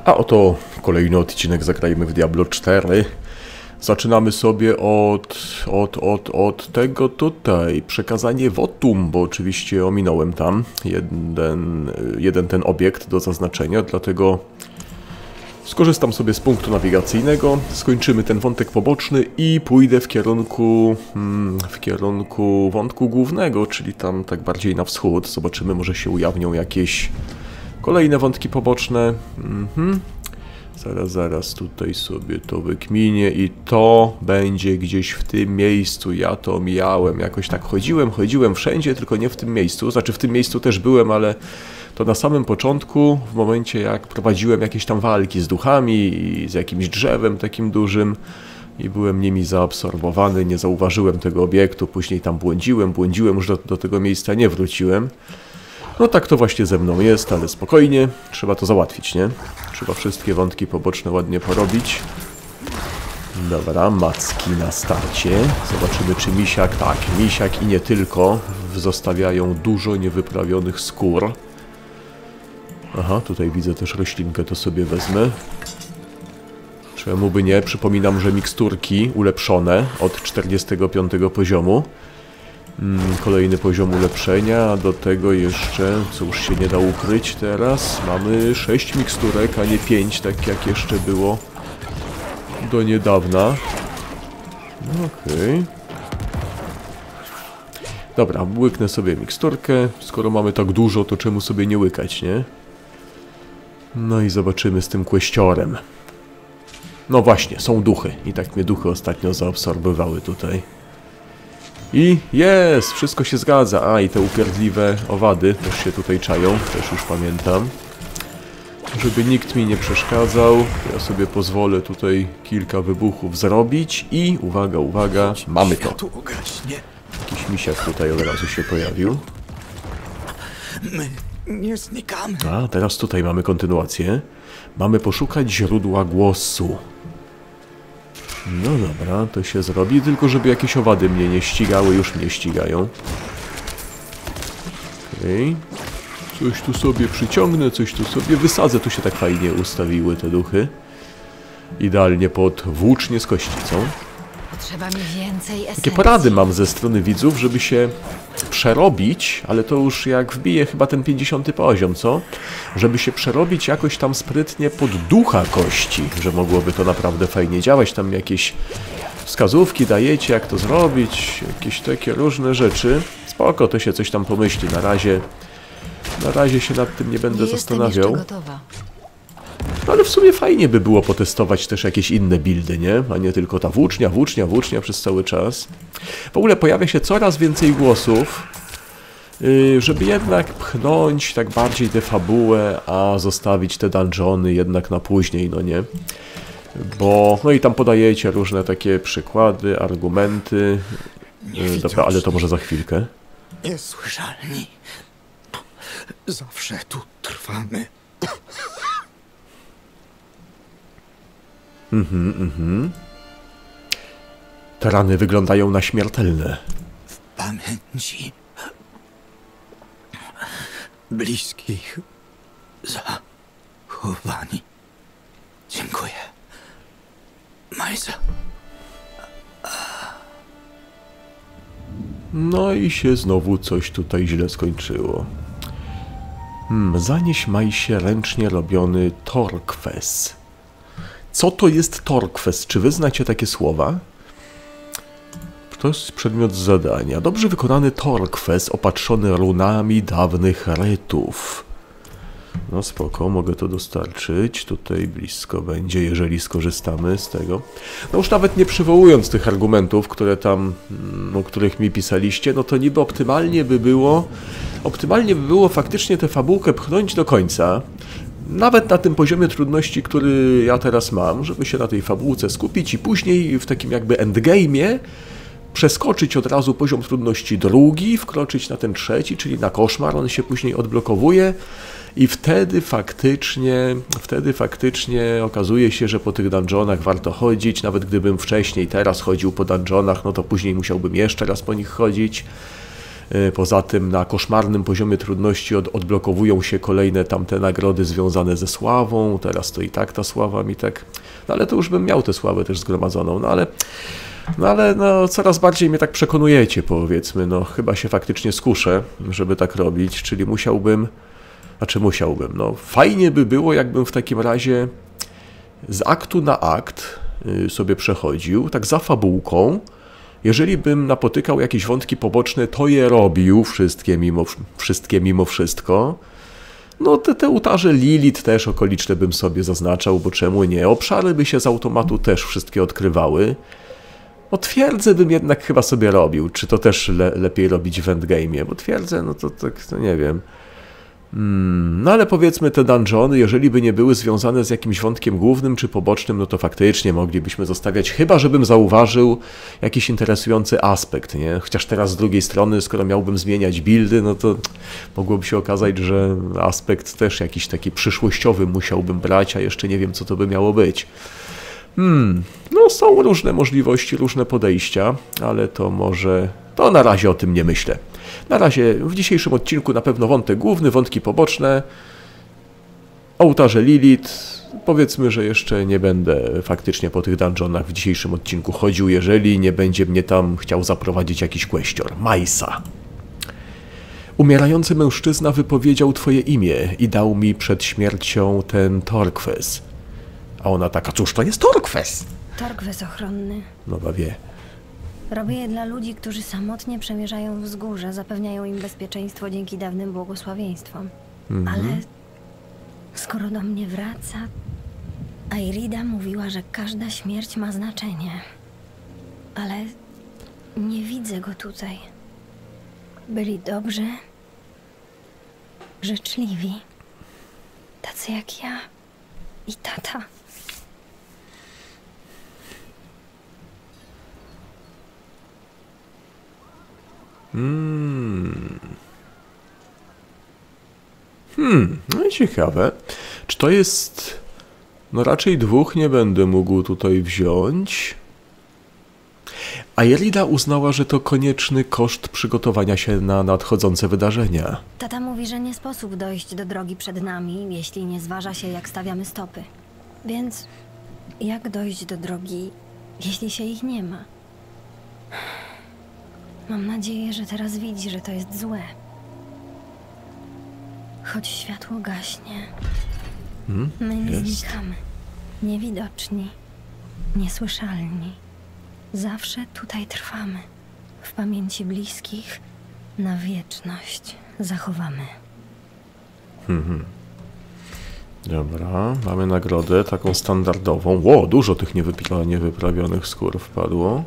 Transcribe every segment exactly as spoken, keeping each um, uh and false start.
A oto kolejny odcinek Zagrajmy w Diablo cztery. Zaczynamy sobie od, od, od, od tego tutaj, przekazanie wotum, bo oczywiście ominąłem tam jeden, jeden ten obiekt do zaznaczenia, dlatego skorzystam sobie z punktu nawigacyjnego, skończymy ten wątek poboczny i pójdę w kierunku, w kierunku wątku głównego, czyli tam tak bardziej na wschód. Zobaczymy, może się ujawnią jakieś kolejne wątki poboczne. Mhm. Zaraz, zaraz tutaj sobie to wykminię i to będzie gdzieś w tym miejscu. Ja to miałem, jakoś tak chodziłem, chodziłem wszędzie, tylko nie w tym miejscu. Znaczy w tym miejscu też byłem, ale to na samym początku, w momencie jak prowadziłem jakieś tam walki z duchami i z jakimś drzewem takim dużym i byłem nimi zaabsorbowany, nie zauważyłem tego obiektu, później tam błądziłem, błądziłem, już do, do tego miejsca nie wróciłem. No tak to właśnie ze mną jest, ale spokojnie, trzeba to załatwić, nie? Trzeba wszystkie wątki poboczne ładnie porobić. Dobra, macki na starcie. Zobaczymy, czy misiak, tak, misiak i nie tylko, zostawiają dużo niewyprawionych skór. Aha, tutaj widzę też roślinkę, to sobie wezmę. Czemu by nie? Przypominam, że miksturki ulepszone od czterdziestego piątego poziomu. Kolejny poziom ulepszenia, a do tego jeszcze, co już się nie da ukryć teraz, mamy sześć miksturek, a nie pięć, tak jak jeszcze było do niedawna. No okej. Okay. Dobra, łyknę sobie miksturkę. Skoro mamy tak dużo, to czemu sobie nie łykać, nie? No i zobaczymy z tym kwestiorem. No właśnie, są duchy. I tak mnie duchy ostatnio zaabsorbowały tutaj. I jest! Wszystko się zgadza. A, i te upierdliwe owady też się tutaj czają. Też już pamiętam. Żeby nikt mi nie przeszkadzał, ja sobie pozwolę tutaj kilka wybuchów zrobić. I uwaga, uwaga, mamy to. Jakiś misiak tutaj od razu się pojawił. My nie znikamy. A, teraz tutaj mamy kontynuację. Mamy poszukać źródła głosu. No dobra, to się zrobi, tylko żeby jakieś owady mnie nie ścigały, już mnie ścigają. Okej. Okay. Coś tu sobie przyciągnę, coś tu sobie wysadzę, tu się tak fajnie ustawiły te duchy. Idealnie pod włócznie z kościcą. Potrzeba mi więcej esencji. Takie porady mam ze strony widzów, żeby się przerobić, ale to już jak wbije chyba ten pięćdziesiąty poziom, co? Żeby się przerobić jakoś tam sprytnie pod ducha kości, że mogłoby to naprawdę fajnie działać. Tam jakieś wskazówki dajecie, jak to zrobić, jakieś takie różne rzeczy. Spoko, to się coś tam pomyśli. Na razie, na razie się nad tym nie będę nie zastanawiał. Jestem jeszcze gotowa. Ale w sumie fajnie by było potestować też jakieś inne buildy, nie? A nie tylko ta włócznia, włócznia, włócznia przez cały czas. W ogóle pojawia się coraz więcej głosów, yy, żeby jednak pchnąć tak bardziej tę fabułę, a zostawić te dungeony jednak na później, no nie? Bo, no i tam podajecie różne takie przykłady, argumenty. Yy, dobra, ale to może za chwilkę. Niesłyszalni. Zawsze tu trwamy. Mhm, mhm. Te rany wyglądają na śmiertelne. W pamięci bliskich zachowani. Dziękuję. Majza. No i się znowu coś tutaj źle skończyło. Hmm, zanieś Majsie ręcznie robiony torkwes. Co to jest torkwes? Czy wy znacie takie słowa? To jest przedmiot zadania. Dobrze wykonany torkwes opatrzony runami dawnych rytów. No spoko, mogę to dostarczyć. Tutaj blisko będzie, jeżeli skorzystamy z tego. No już nawet nie przywołując tych argumentów, które tam, o których mi pisaliście, no to niby optymalnie by było, optymalnie by było faktycznie tę fabułkę pchnąć do końca. Nawet na tym poziomie trudności, który ja teraz mam, żeby się na tej fabułce skupić i później w takim jakby endgame'ie przeskoczyć od razu poziom trudności drugi, wkroczyć na ten trzeci, czyli na koszmar, on się później odblokowuje i wtedy faktycznie, wtedy faktycznie okazuje się, że po tych dungeonach warto chodzić, nawet gdybym wcześniej teraz chodził po dungeonach, no to później musiałbym jeszcze raz po nich chodzić. Poza tym na koszmarnym poziomie trudności od, odblokowują się kolejne tamte nagrody związane ze sławą. Teraz to i tak ta sława mi tak... No ale to już bym miał tę sławę też zgromadzoną. No ale, no ale no, coraz bardziej mnie tak przekonujecie, powiedzmy. No chyba się faktycznie skuszę, żeby tak robić. Czyli musiałbym... Znaczy musiałbym. No fajnie by było, jakbym w takim razie z aktu na akt sobie przechodził, tak za fabułką. Jeżeli bym napotykał jakieś wątki poboczne, to je robił wszystkie mimo, wszystkie mimo wszystko. No te, te ołtarze Lilith też okoliczne bym sobie zaznaczał, bo czemu nie? Obszary by się z automatu też wszystkie odkrywały. No twierdzę bym jednak chyba sobie robił. Czy to też le, lepiej robić w endgame'ie? Bo twierdzę, no to tak, to nie wiem. Hmm, no ale powiedzmy te dungeony, jeżeli by nie były związane z jakimś wątkiem głównym czy pobocznym, no to faktycznie moglibyśmy zostawiać, chyba żebym zauważył jakiś interesujący aspekt, nie? Chociaż teraz z drugiej strony, skoro miałbym zmieniać buildy, no to mogłoby się okazać, że aspekt też jakiś taki przyszłościowy musiałbym brać, a jeszcze nie wiem, co to by miało być. Hmm, no są różne możliwości, różne podejścia, ale to może... to na razie o tym nie myślę. Na razie w dzisiejszym odcinku na pewno wątek główny, wątki poboczne, ołtarze Lilith. Powiedzmy, że jeszcze nie będę faktycznie po tych dungeonach w dzisiejszym odcinku chodził, jeżeli nie będzie mnie tam chciał zaprowadzić jakiś questor. Majsa. Umierający mężczyzna wypowiedział twoje imię i dał mi przed śmiercią ten Torques. A ona taka, cóż to jest Torques? Torques ochronny. No wie. Robię je dla ludzi, którzy samotnie przemierzają wzgórza, zapewniają im bezpieczeństwo dzięki dawnym błogosławieństwom. Mhm. Ale skoro do mnie wraca, Airida mówiła, że każda śmierć ma znaczenie. Ale nie widzę go tutaj. Byli dobrzy, życzliwi, tacy jak ja i tata. Hmm. Hmm, no i ciekawe. Czy to jest... No raczej dwóch nie będę mógł tutaj wziąć. Airida uznała, że to konieczny koszt przygotowania się na nadchodzące wydarzenia. Tata mówi, że nie sposób dojść do drogi przed nami, jeśli nie zważa się, jak stawiamy stopy. Więc jak dojść do drogi, jeśli się ich nie ma? Mam nadzieję, że teraz widzi, że to jest złe. Choć światło gaśnie, Hmm? my nie Jest. znikamy. Niewidoczni, niesłyszalni. Zawsze tutaj trwamy. W pamięci bliskich na wieczność zachowamy. Mhm. Dobra, mamy nagrodę taką standardową. Ło, dużo tych niewypra- niewyprawionych skór wpadło.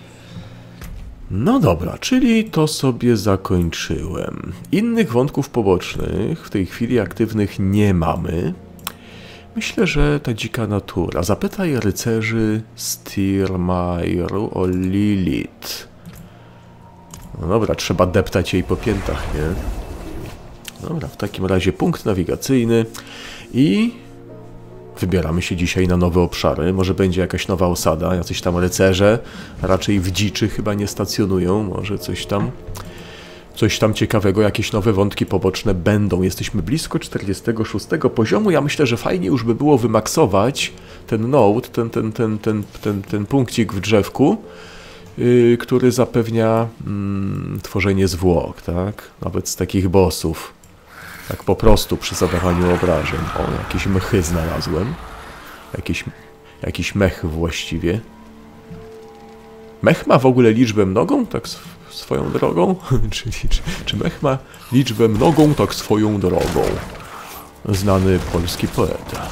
No dobra, czyli to sobie zakończyłem. Innych wątków pobocznych w tej chwili aktywnych nie mamy. Myślę, że ta dzika natura. Zapytaj rycerzy Stirmairu o Lilith. No dobra, trzeba deptać jej po piętach, nie? Dobra, w takim razie punkt nawigacyjny i wybieramy się dzisiaj na nowe obszary. Może będzie jakaś nowa osada, jacyś tam rycerze. Raczej w dziczy chyba nie stacjonują. Może coś tam... Coś tam ciekawego, jakieś nowe wątki poboczne będą. Jesteśmy blisko czterdziestego szóstego poziomu. Ja myślę, że fajnie już by było wymaksować ten node, ten, ten, ten, ten, ten, ten punkcik w drzewku, yy, który zapewnia mm, tworzenie zwłok, tak? Nawet z takich bossów. Tak po prostu przy zadawaniu obrażeń. O, jakieś mechy znalazłem. Jakiś, jakiś mech właściwie. Mech ma w ogóle liczbę mnogą? Tak swoją drogą? czy, czy, czy mech ma liczbę mnogą, tak swoją drogą? Znany polski poeta.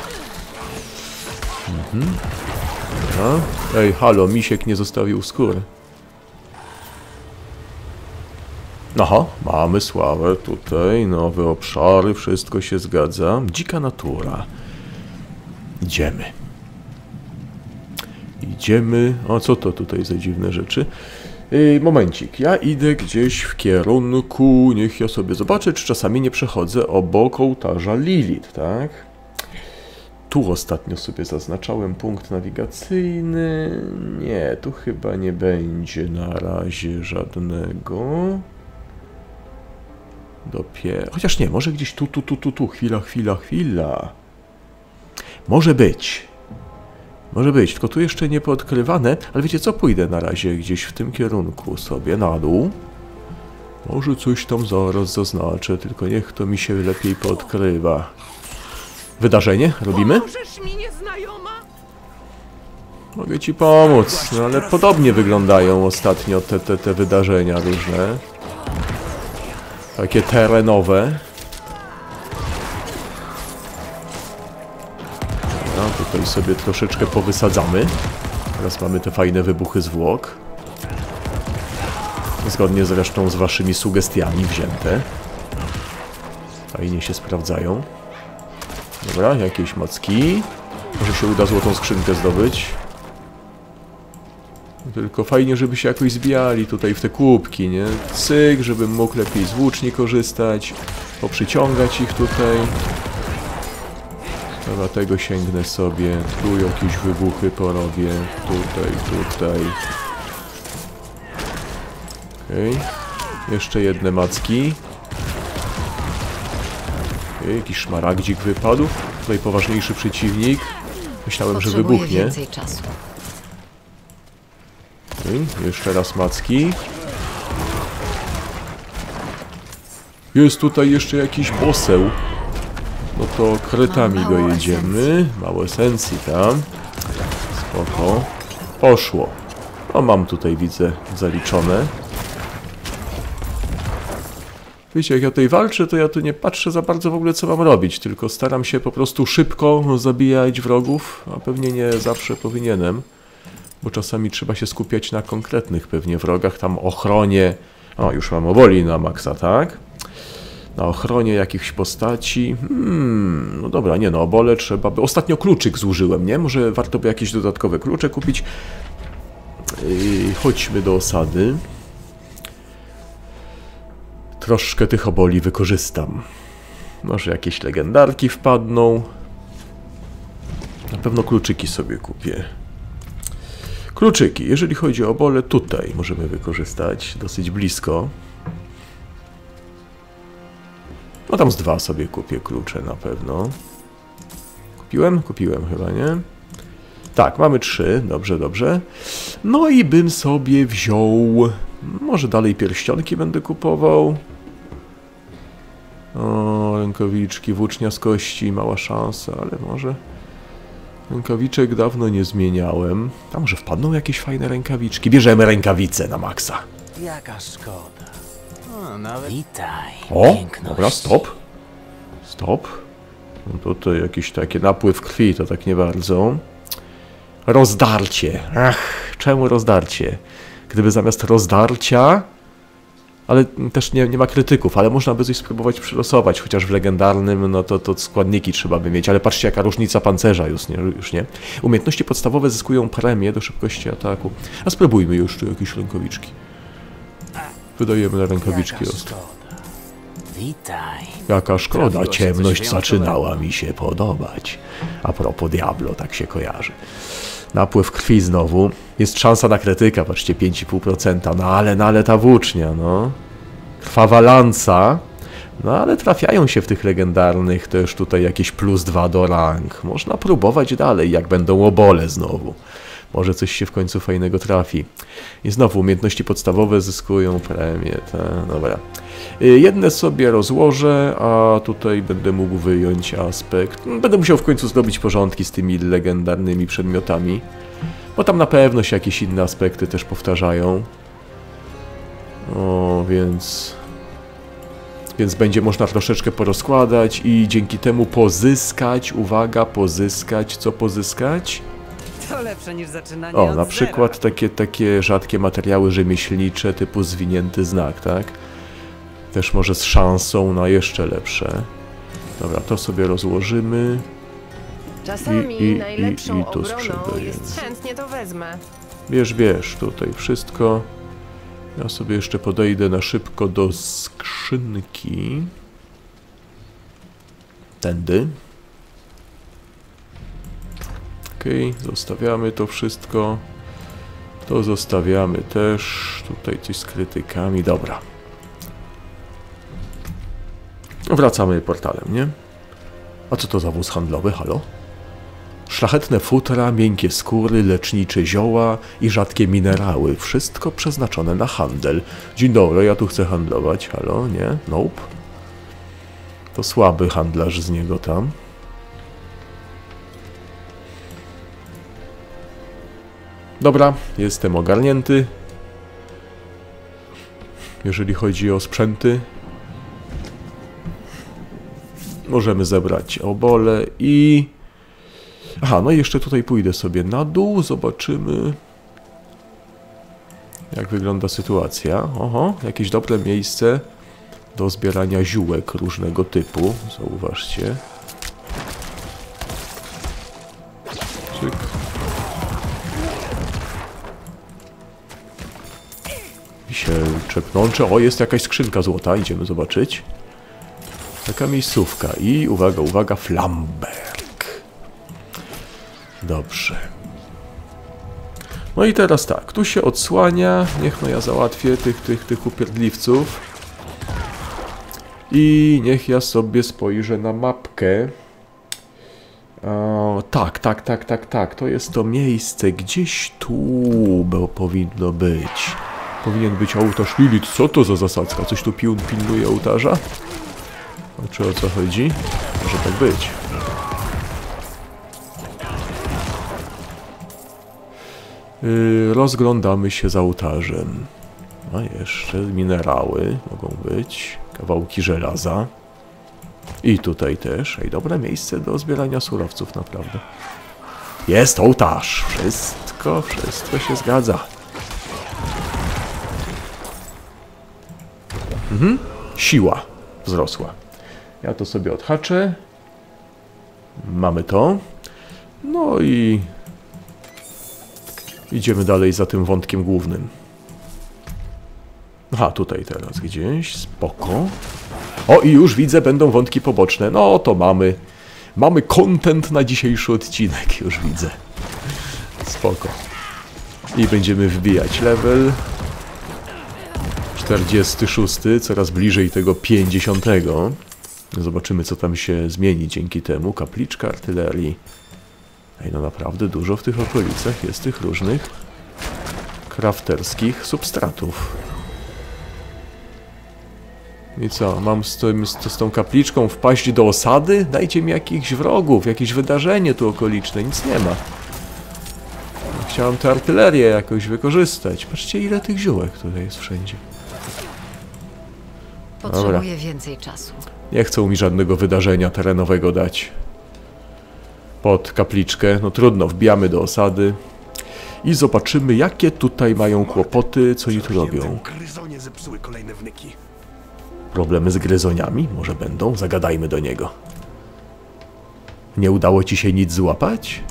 Mhm. Dobra. Ej, halo, misiek nie zostawił skór. Aha, mamy sławę tutaj, nowe obszary, wszystko się zgadza. Dzika natura. Idziemy. Idziemy... O, co to tutaj za dziwne rzeczy? Yy, momencik, ja idę gdzieś w kierunku... Niech ja sobie zobaczę, czy czasami nie przechodzę obok ołtarza Lilith, tak? Tu ostatnio sobie zaznaczałem punkt nawigacyjny. Nie, tu chyba nie będzie na razie żadnego. Dopiero... Chociaż nie, może gdzieś tu, tu, tu, tu, tu. Chwila, chwila, chwila. Może być. Może być, tylko tu jeszcze nie poodkrywane. Ale wiecie co? Pójdę na razie gdzieś w tym kierunku sobie na dół. Może coś tam zaraz zaznaczę, tylko niech to mi się lepiej poodkrywa. Wydarzenie? Robimy? Mogę ci pomóc, no ale podobnie wyglądają ostatnio te, te, te wydarzenia różne. Takie terenowe. No, tutaj sobie troszeczkę powysadzamy. Teraz mamy te fajne wybuchy zwłok. Zgodnie zresztą z waszymi sugestiami wzięte. Fajnie się sprawdzają. Dobra, jakieś macki. Może się uda złotą skrzynkę zdobyć. Tylko fajnie, żeby się jakoś zbijali tutaj w te kubki, nie? Cyk, żebym mógł lepiej z włóczni korzystać. Poprzyciągać ich tutaj. Dobra, tego sięgnę sobie. Tu jakieś wybuchy porobię. Tutaj, tutaj. Okej. Okay. Jeszcze jedne macki. Okay, jakiś szmaragdzik wypadł. Tutaj poważniejszy przeciwnik. Myślałem, że wybuchnie. Więcej czasu. Okay, jeszcze raz macki. Jest tutaj jeszcze jakiś poseł. No to krytami go jedziemy. Mało esencji tam. Spoko. Poszło. No mam tutaj, widzę, zaliczone. Wiecie, jak ja tutaj walczę, to ja tu nie patrzę za bardzo w ogóle, co mam robić, tylko staram się po prostu szybko zabijać wrogów, a pewnie nie zawsze powinienem, bo czasami trzeba się skupiać na konkretnych pewnie wrogach, tam ochronie, o już mam oboli na maksa, tak? Na ochronie jakichś postaci, hmm, no dobra, nie no, obole trzeba by, ostatnio kluczyk zużyłem, nie? Może warto by jakieś dodatkowe klucze kupić. Yy, chodźmy do osady. Troszkę tych oboli wykorzystam. Może jakieś legendarki wpadną. Na pewno kluczyki sobie kupię. Kluczyki, jeżeli chodzi o obole, tutaj możemy wykorzystać dosyć blisko. No tam z dwa sobie kupię klucze na pewno. Kupiłem? Kupiłem chyba, nie? Tak, mamy trzy, dobrze, dobrze. No i bym sobie wziął... Może dalej pierścionki będę kupował. O, rękawiczki, włócznia z kości, mała szansa, ale może... Rękawiczek dawno nie zmieniałem. A może wpadną jakieś fajne rękawiczki? Bierzemy rękawice na maksa. Jaka szkoda. O, nawet... Witaj, O, dobra, stop. Stop. No tutaj jakieś takie napływ krwi, to tak nie bardzo. Rozdarcie. Ach, czemu rozdarcie? Gdyby zamiast rozdarcia... Ale też nie, nie ma krytyków, ale można by coś spróbować przylosować, chociaż w legendarnym, no to, to składniki trzeba by mieć, ale patrzcie jaka różnica pancerza już nie, już nie. Umiejętności podstawowe zyskują premię do szybkości ataku. A spróbujmy już tu jakieś rękawiczki. Wydajemy na rękawiczki ostro. Witaj. Jaka szkoda, ciemność zaczynała mi się podobać. A propos Diablo, tak się kojarzy. Napływ krwi znowu. Jest szansa na krytyka, patrzcie, pięć i pół procent. No ale, no ale ta włócznia, no. Krwawa lanca. No ale trafiają się w tych legendarnych też tutaj jakieś plus dwa do rank. Można próbować dalej, jak będą obole znowu. Może coś się w końcu fajnego trafi. I znowu umiejętności podstawowe zyskują premię. Ta, dobra. Jedne sobie rozłożę, a tutaj będę mógł wyjąć aspekt. Będę musiał w końcu zrobić porządki z tymi legendarnymi przedmiotami. Bo tam na pewno się jakieś inne aspekty też powtarzają. O, więc... Więc będzie można troszeczkę porozkładać i dzięki temu pozyskać, uwaga, pozyskać, co pozyskać? To lepsze niż zaczynanie O, od na przykład takie, takie rzadkie materiały rzemieślnicze typu zwinięty znak, tak? Też może z szansą na jeszcze lepsze. Dobra, to sobie rozłożymy. Czasami I- i- najlepszą i- i to obroną sprzedajemy. jest chętnie to wezmę. Bierz, bierz, tutaj wszystko. Ja sobie jeszcze podejdę na szybko do skrzynki. Tędy. Okej, okay, zostawiamy to wszystko. To zostawiamy też. Tutaj coś z krytykami, dobra. Wracamy portalem, nie? A co to za wóz handlowy, halo? Szlachetne futra, miękkie skóry, lecznicze zioła i rzadkie minerały. Wszystko przeznaczone na handel. Dzień dobry, ja tu chcę handlować. Halo, nie? Nope. To słaby handlarz z niego tam. Dobra, jestem ogarnięty. Jeżeli chodzi o sprzęty, możemy zebrać obole i... Aha, no i jeszcze tutaj pójdę sobie na dół, zobaczymy, jak wygląda sytuacja. Oho, jakieś dobre miejsce do zbierania ziółek różnego typu, zauważcie. Czyk. Wisielcze pnącze. O, jest jakaś skrzynka złota, idziemy zobaczyć. Taka miejscówka i uwaga, uwaga, Flamberg. Dobrze. No i teraz tak, tu się odsłania. Niech no ja załatwię tych, tych, tych upierdliwców. I niech ja sobie spojrzę na mapkę. O, tak, tak, tak, tak, tak. To jest to miejsce. Gdzieś tu bo powinno być. Powinien być ołtarz Lilith. Co to za zasadzka? Coś tu pił, pilnuje ołtarza? O, czy o co chodzi? Może tak być. Yy, rozglądamy się za ołtarzem. A jeszcze minerały mogą być. Kawałki żelaza. I tutaj też. Ej, dobre miejsce do zbierania surowców, naprawdę. Jest ołtarz. Wszystko, wszystko się zgadza. Mhm. Siła wzrosła. Ja to sobie odhaczę. Mamy to. No i idziemy dalej za tym wątkiem głównym. Aha, tutaj teraz gdzieś. Spoko. O, i już widzę, będą wątki poboczne. No, to mamy. Mamy content na dzisiejszy odcinek, już widzę. Spoko. I będziemy wbijać level. czterdziesty szósty, coraz bliżej tego pięćdziesiątego. Zobaczymy, co tam się zmieni dzięki temu. Kapliczka artylerii. Ej, no naprawdę dużo w tych okolicach jest tych różnych crafterskich substratów. I co, mam z, tym, z, z tą kapliczką wpaść do osady? Dajcie mi jakichś wrogów, jakieś wydarzenie tu okoliczne, nic nie ma. Chciałem tę artylerię jakoś wykorzystać. Patrzcie, ile tych ziółek tutaj jest wszędzie. Potrzebuję Dobra. więcej czasu. Nie chcą mi żadnego wydarzenia terenowego dać. Pod kapliczkę. No trudno, wbijamy do osady. I zobaczymy, jakie tutaj mają kłopoty, co oni tu robią. Gryzonie zepsuły kolejne wnyki. Problemy z gryzoniami? Może będą? Zagadajmy do niego. Nie udało ci się nic złapać?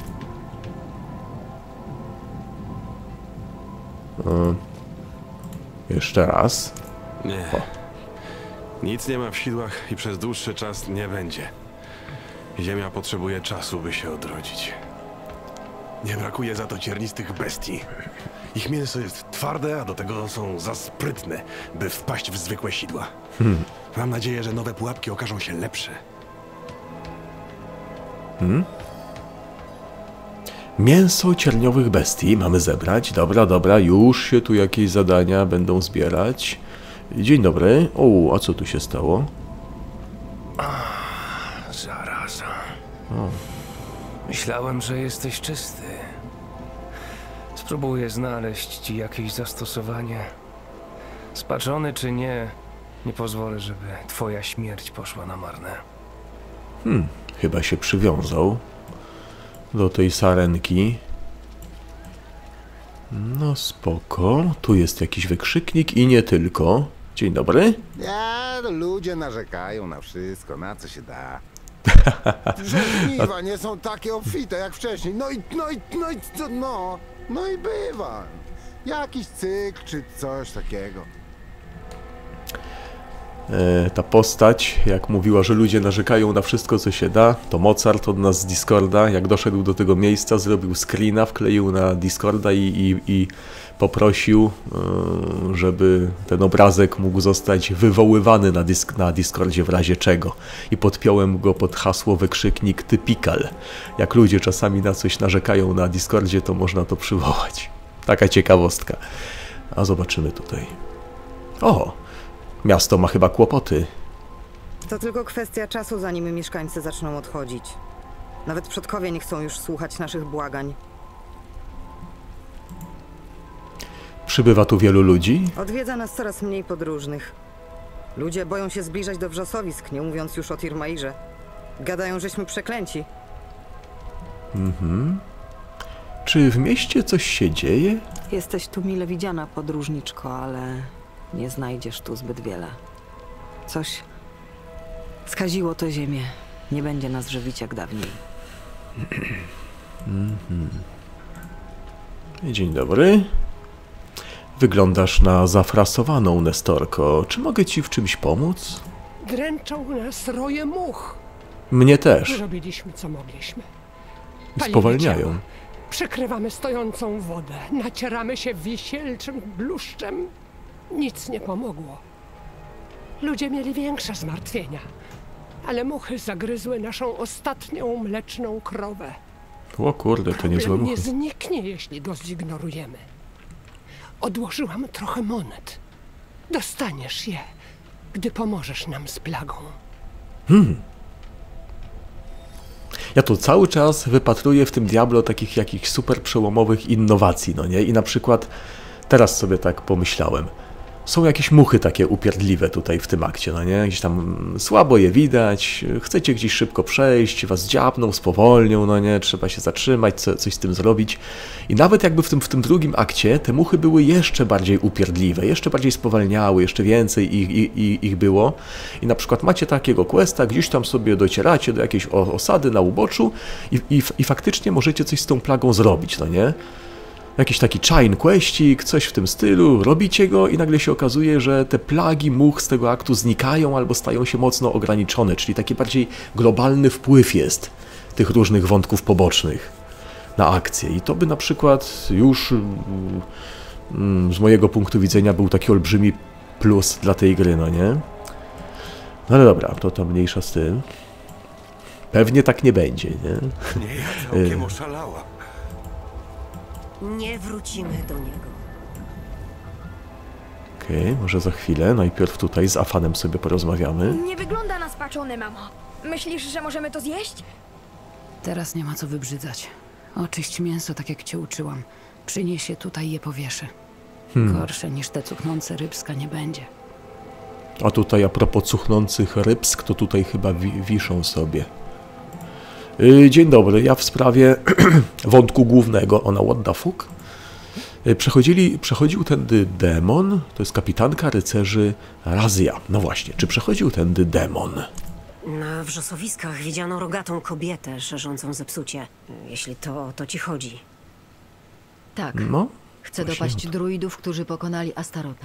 E, jeszcze raz. Nie. O. Nic nie ma w sidłach i przez dłuższy czas nie będzie. Ziemia potrzebuje czasu, by się odrodzić. Nie brakuje za to ciernistych bestii. Ich mięso jest twarde, a do tego są za sprytne, by wpaść w zwykłe sidła. Hmm. Mam nadzieję, że nowe pułapki okażą się lepsze. Hmm? Mięso cierniowych bestii mamy zebrać. Dobra, dobra, już się tu jakieś zadania będą zbierać. Dzień dobry. O, a co tu się stało? Zaraza. O. Myślałem, że jesteś czysty. Spróbuję znaleźć ci jakieś zastosowanie. Spaczony czy nie, nie pozwolę, żeby twoja śmierć poszła na marne. Hmm, chyba się przywiązał do tej sarenki. No spoko. Tu jest jakiś wykrzyknik i nie tylko. Dzień dobry. Ja, no ludzie narzekają na wszystko, na co się da. Żniwa nie są takie obfite jak wcześniej. No i, no i, no i, no, no i bywa. Jakiś cykl czy coś takiego. E, ta postać, jak mówiła, że ludzie narzekają na wszystko, co się da, to Mozart od nas z Discorda, jak doszedł do tego miejsca, zrobił screena, wkleił na Discorda i, i, i poprosił, e, żeby ten obrazek mógł zostać wywoływany na, disk, na Discordzie w razie czego. I podpiąłem go pod hasło wykrzyknik typical. Jak ludzie czasami na coś narzekają na Discordzie, to można to przywołać. Taka ciekawostka. A zobaczymy tutaj. O! Miasto ma chyba kłopoty. To tylko kwestia czasu, zanim mieszkańcy zaczną odchodzić. Nawet przodkowie nie chcą już słuchać naszych błagań. Przybywa tu wielu ludzi? Odwiedza nas coraz mniej podróżnych. Ludzie boją się zbliżać do wrzosowisk, nie mówiąc już o Tirmairze. Gadają, żeśmy przeklęci. Mhm. Czy w mieście coś się dzieje? Jesteś tu mile widziana, podróżniczko, ale nie znajdziesz tu zbyt wiele. Coś skaziło tę ziemię. Nie będzie nas żywić jak dawniej. Mhm. Dzień dobry. Wyglądasz na zafrasowaną, Nestorko. Czy mogę ci w czymś pomóc? Dręczą nas roje much. Mnie też. Zrobiliśmy, co mogliśmy. Spowalniają. Ciała. Przekrywamy stojącą wodę. Nacieramy się wisielczym bluszczem. Nic nie pomogło. Ludzie mieli większe zmartwienia. Ale muchy zagryzły naszą ostatnią mleczną krowę. O kurde, to niezłe Problem muchy. nie zniknie, jeśli go zignorujemy. Odłożyłam trochę monet. Dostaniesz je, gdy pomożesz nam z plagą. Hmm. Ja tu cały czas wypatruję w tym Diablo takich jakichś super przełomowych innowacji, no nie? I na przykład teraz sobie tak pomyślałem. Są jakieś muchy takie upierdliwe tutaj w tym akcie, no nie? Gdzieś tam słabo je widać, chcecie gdzieś szybko przejść, was dziabną, spowolnią, no nie? Trzeba się zatrzymać, co, coś z tym zrobić. I nawet jakby w tym, w tym drugim akcie te muchy były jeszcze bardziej upierdliwe, jeszcze bardziej spowalniały, jeszcze więcej ich, ich, ich było. I na przykład macie takiego questa, gdzieś tam sobie docieracie do jakiejś osady na uboczu i, i, i faktycznie możecie coś z tą plagą zrobić, no nie? Jakiś taki chain questik, coś w tym stylu, robicie go i nagle się okazuje, że te plagi much z tego aktu znikają albo stają się mocno ograniczone, czyli taki bardziej globalny wpływ jest tych różnych wątków pobocznych na akcję. I to by na przykład już mm, z mojego punktu widzenia był taki olbrzymi plus dla tej gry, no nie? No ale dobra, to tam mniejsza z tym. Pewnie tak nie będzie, nie? Nie, ja całkiem oszalała. Nie wrócimy do niego. Okej, okay, może za chwilę. Najpierw tutaj z Afanem sobie porozmawiamy. Nie wygląda na spaczony, mamo. Myślisz, że możemy to zjeść? Teraz nie ma co wybrzydzać. Oczyść mięso, tak jak cię uczyłam. Przynieś je tutaj i je powieszę. Hmm. Gorsze niż te cuchnące rybska nie będzie. A tutaj a propos cuchnących rybsk, to tutaj chyba wi wiszą sobie. Dzień dobry, ja w sprawie wątku głównego, ona what the fuck? Przechodzili, przechodził tędy demon, to jest kapitanka rycerzy Razja. No właśnie, czy przechodził tędy demon? Na wrzosowiskach widziano rogatą kobietę szerzącą zepsucie, jeśli to o to ci chodzi. Tak, no, chcę dopaść druidów, którzy pokonali Astarota.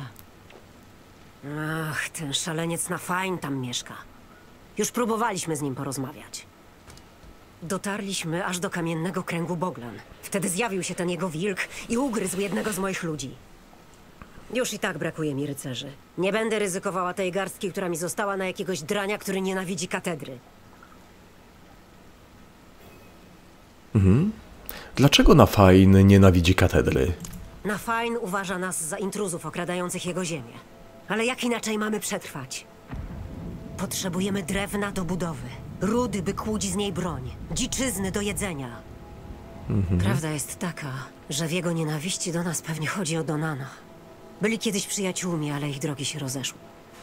Ach, ten szaleniec na Fajn tam mieszka. Już próbowaliśmy z nim porozmawiać. Dotarliśmy aż do kamiennego kręgu Boglan. Wtedy zjawił się ten jego wilk i ugryzł jednego z moich ludzi. Już i tak brakuje mi rycerzy. Nie będę ryzykowała tej garstki, która mi została, na jakiegoś drania, który nienawidzi katedry. Mhm. Dlaczego Nafajn nienawidzi katedry? Nafajn uważa nas za intruzów okradających jego ziemię. Ale jak inaczej mamy przetrwać? Potrzebujemy drewna do budowy. Rudy, by kłuć z niej broń. Dziczyzny do jedzenia. Mhm. Prawda jest taka, że w jego nienawiści do nas pewnie chodzi o Donana. Byli kiedyś przyjaciółmi, ale ich drogi się rozeszły.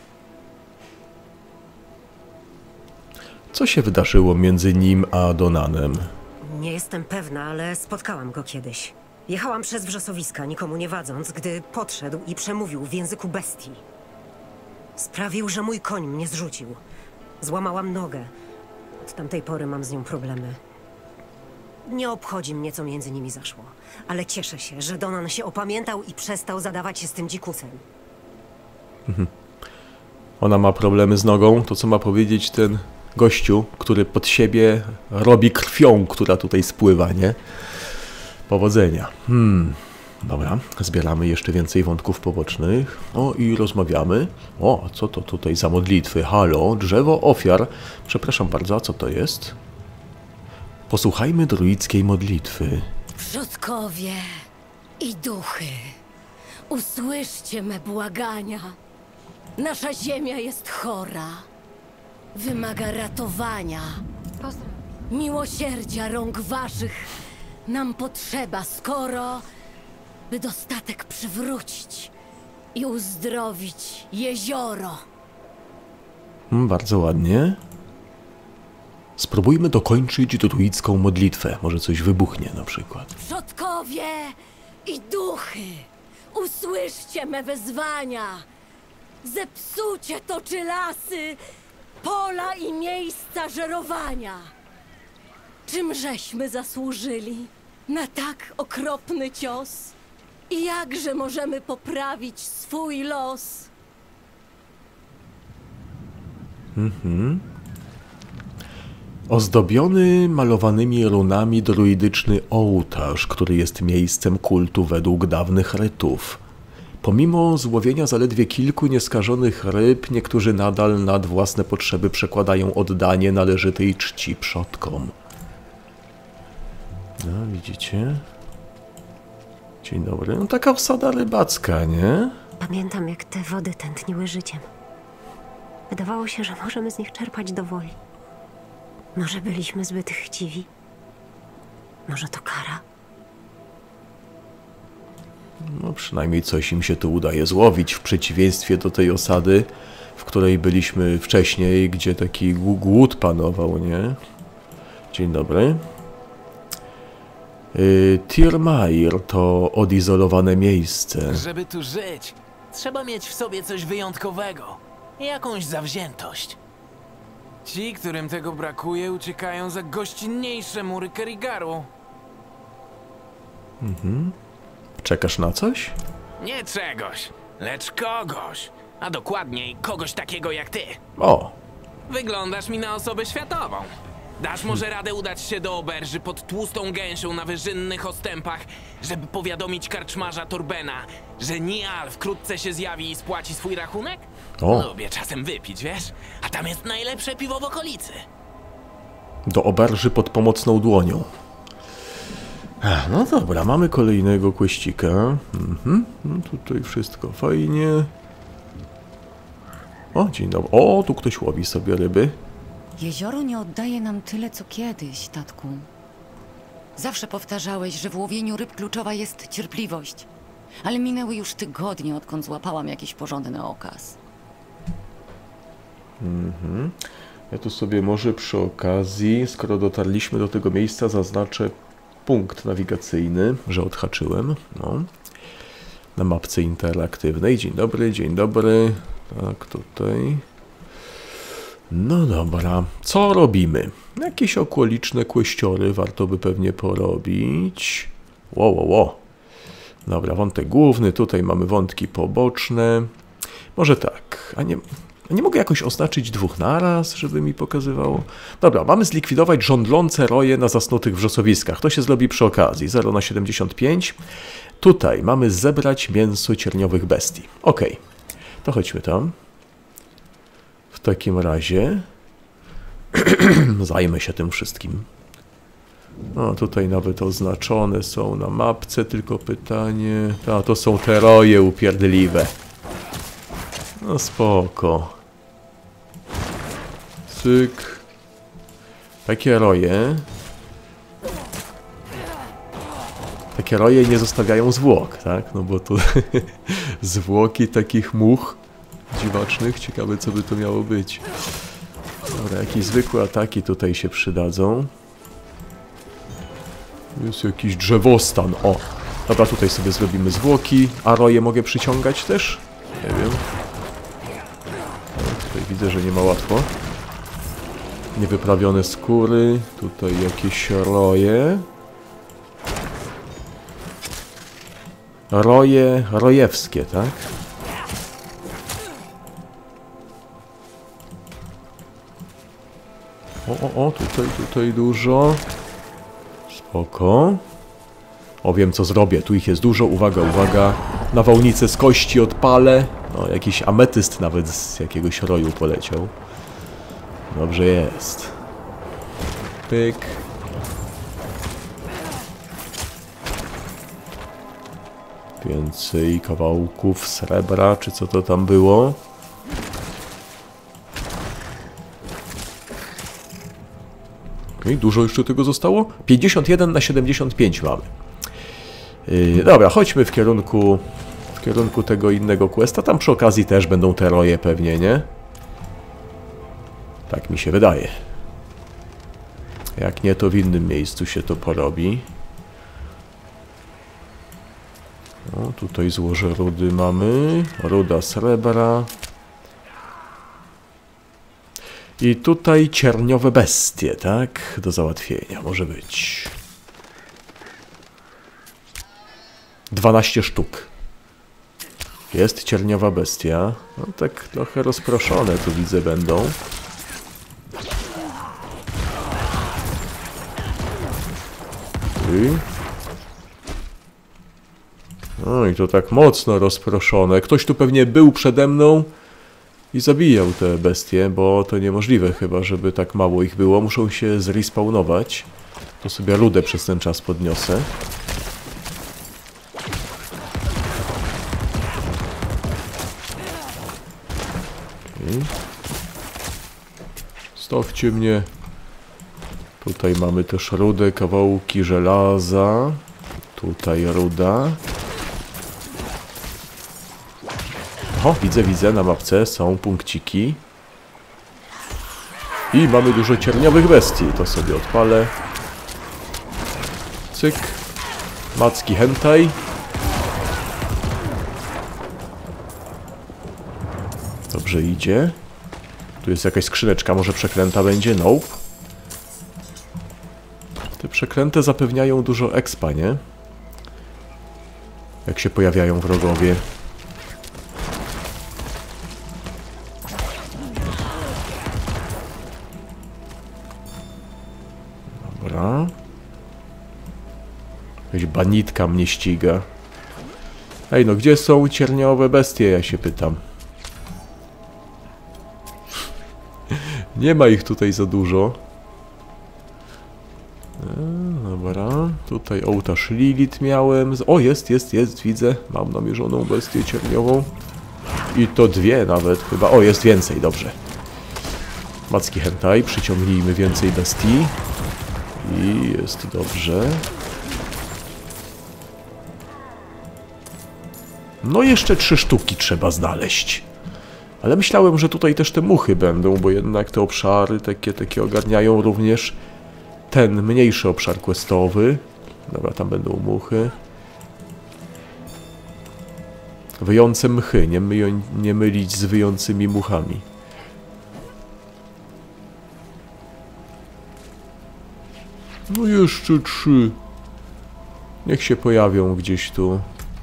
Co się wydarzyło między nim a Donanem? Nie jestem pewna, ale spotkałam go kiedyś. Jechałam przez wrzosowiska, nikomu nie wadząc, gdy podszedł i przemówił w języku bestii. Sprawił, że mój koń mnie zrzucił. Złamałam nogę. Od tamtej pory mam z nią problemy. Nie obchodzi mnie, co między nimi zaszło. Ale cieszę się, że Donan się opamiętał i przestał zadawać się z tym dzikusem. Mhm. Ona ma problemy z nogą. To co ma powiedzieć ten gościu, który pod siebie robi krwią, która tutaj spływa, nie? Powodzenia. Hmm. Dobra, zbieramy jeszcze więcej wątków pobocznych. O, i rozmawiamy. O, a co to tutaj za modlitwy? Halo, drzewo ofiar. Przepraszam bardzo, a co to jest? Posłuchajmy druickiej modlitwy. Przodkowie i duchy, usłyszcie me błagania. Nasza ziemia jest chora. Wymaga ratowania. Miłosierdzia rąk waszych nam potrzeba, skoro by dostatek przywrócić i uzdrowić jezioro. Hmm, bardzo ładnie. Spróbujmy dokończyć druicką modlitwę. Może coś wybuchnie na przykład. Przodkowie i duchy, usłyszcie me wezwania. Zepsucie toczy lasy, pola i miejsca żerowania. Czymżeśmy zasłużyli na tak okropny cios? I jakże możemy poprawić swój los? Mhm. Ozdobiony malowanymi runami druidyczny ołtarz, który jest miejscem kultu według dawnych rytów. Pomimo złowienia zaledwie kilku nieskażonych ryb, niektórzy nadal nad własne potrzeby przekładają oddanie należytej czci przodkom. No, widzicie? Dzień dobry. No, taka osada rybacka, nie? Pamiętam, jak te wody tętniły życiem. Wydawało się, że możemy z nich czerpać do woli. Może byliśmy zbyt chciwi? Może to kara? No przynajmniej coś im się tu udaje złowić, w przeciwieństwie do tej osady, w której byliśmy wcześniej, gdzie taki głód panował, nie? Dzień dobry. Yy, Tirmair to odizolowane miejsce. Żeby tu żyć, trzeba mieć w sobie coś wyjątkowego. Jakąś zawziętość. Ci, którym tego brakuje, uciekają za gościnniejsze mury Kerrigaru. Mhm. Czekasz na coś? Nie czegoś, lecz kogoś. A dokładniej kogoś takiego jak ty. O! Wyglądasz mi na osobę światową. Dasz może radę udać się do oberży pod tłustą gęsią na wyżynnych ostępach, żeby powiadomić karczmarza Torbena, że Nial wkrótce się zjawi i spłaci swój rachunek? O. Lubię czasem wypić, wiesz? A tam jest najlepsze piwo w okolicy. Do oberży pod pomocną dłonią. Ech, no dobra, mamy kolejnego kłeścika. Mhm. No tutaj wszystko fajnie. O, dzień dobry. O, tu ktoś łowi sobie ryby. Jezioro nie oddaje nam tyle, co kiedyś, tatku. Zawsze powtarzałeś, że w łowieniu ryb kluczowa jest cierpliwość. Ale minęły już tygodnie, odkąd złapałam jakiś porządny okaz. Mhm. Ja tu sobie może przy okazji, skoro dotarliśmy do tego miejsca, zaznaczę punkt nawigacyjny, że odhaczyłem. No. Na mapce interaktywnej. Dzień dobry, dzień dobry. Tak, tutaj. No dobra, co robimy? Jakieś okoliczne kłeściory warto by pewnie porobić. Ło, ło, ło. Dobra, wątek główny, tutaj mamy wątki poboczne. Może tak, a nie, a nie mogę jakoś oznaczyć dwóch naraz, żeby mi pokazywało? Dobra, mamy zlikwidować żądlące roje na zasnutych wrzosowiskach. To się zrobi przy okazji, zero na siedemdziesiąt pięć. Tutaj mamy zebrać mięso cierniowych bestii. Ok, to chodźmy tam. W takim razie zajmę się tym wszystkim. No, tutaj nawet oznaczone są na mapce, tylko pytanie... A, to są te roje upierdliwe. No spoko. Cyk. Takie roje... Takie roje nie zostawiają zwłok, tak? No bo to zwłoki takich much dziwacznych. Ciekawe, co by to miało być. Dobra, jakieś zwykłe ataki tutaj się przydadzą. Jest jakiś drzewostan, o! Dobra, tutaj sobie zrobimy zwłoki. A roje mogę przyciągać też? Nie wiem. No, tutaj widzę, że nie ma łatwo. Niewyprawione skóry. Tutaj jakieś roje. Roje rojewskie, tak? O, o, o, tutaj, tutaj dużo. Spoko. O, wiem co zrobię. Tu ich jest dużo. Uwaga, uwaga. Nawałnicę z kości odpalę. O, jakiś ametyst nawet z jakiegoś roju poleciał. Dobrze jest. Pyk. Więcej kawałków srebra, czy co to tam było. Okay, dużo jeszcze tego zostało? pięćdziesiąt jeden na siedemdziesiąt pięć mamy. Yy, dobra, chodźmy w kierunku w kierunku tego innego questa. Tam przy okazji też będą te roje pewnie, nie? Tak mi się wydaje. Jak nie, to w innym miejscu się to porobi. O, tutaj złoże rudy mamy. Ruda srebra. I tutaj cierniowe bestie, tak? Do załatwienia może być. dwanaście sztuk. Jest cierniowa bestia. No tak trochę rozproszone tu widzę będą. I... No i to tak mocno rozproszone. Ktoś tu pewnie był przede mną i zabijał te bestie, bo to niemożliwe chyba, żeby tak mało ich było. Muszą się zrespawnować. To sobie rudę przez ten czas podniosę. Okay. Stawcie mnie. Tutaj mamy też rudę, kawałki żelaza. Tutaj ruda. O, widzę, widzę, na mapce są punkciki. I mamy dużo cierniowych bestii. To sobie odpalę. Cyk. Macki hentai. Dobrze idzie. Tu jest jakaś skrzyneczka, może przekręta będzie? Nope. Te przekręty zapewniają dużo expa, nie? Jak się pojawiają wrogowie. Dobra. Jakaś banitka mnie ściga. Ej, no gdzie są cierniowe bestie, ja się pytam. Nie ma ich tutaj za dużo. E, dobra, tutaj ołtarz Lilith miałem. O, jest, jest, jest, widzę. Mam namierzoną bestię cierniową. I to dwie nawet chyba. O, jest więcej, dobrze. Macki hentai, przyciągnijmy więcej bestii. I jest dobrze. No jeszcze trzy sztuki trzeba znaleźć. Ale myślałem, że tutaj też te muchy będą, bo jednak te obszary takie, takie ogarniają również ten mniejszy obszar questowy. Dobra, tam będą muchy. Wyjące mchy, nie, myją, nie mylić z wyjącymi muchami. No jeszcze trzy. Niech się pojawią gdzieś tu.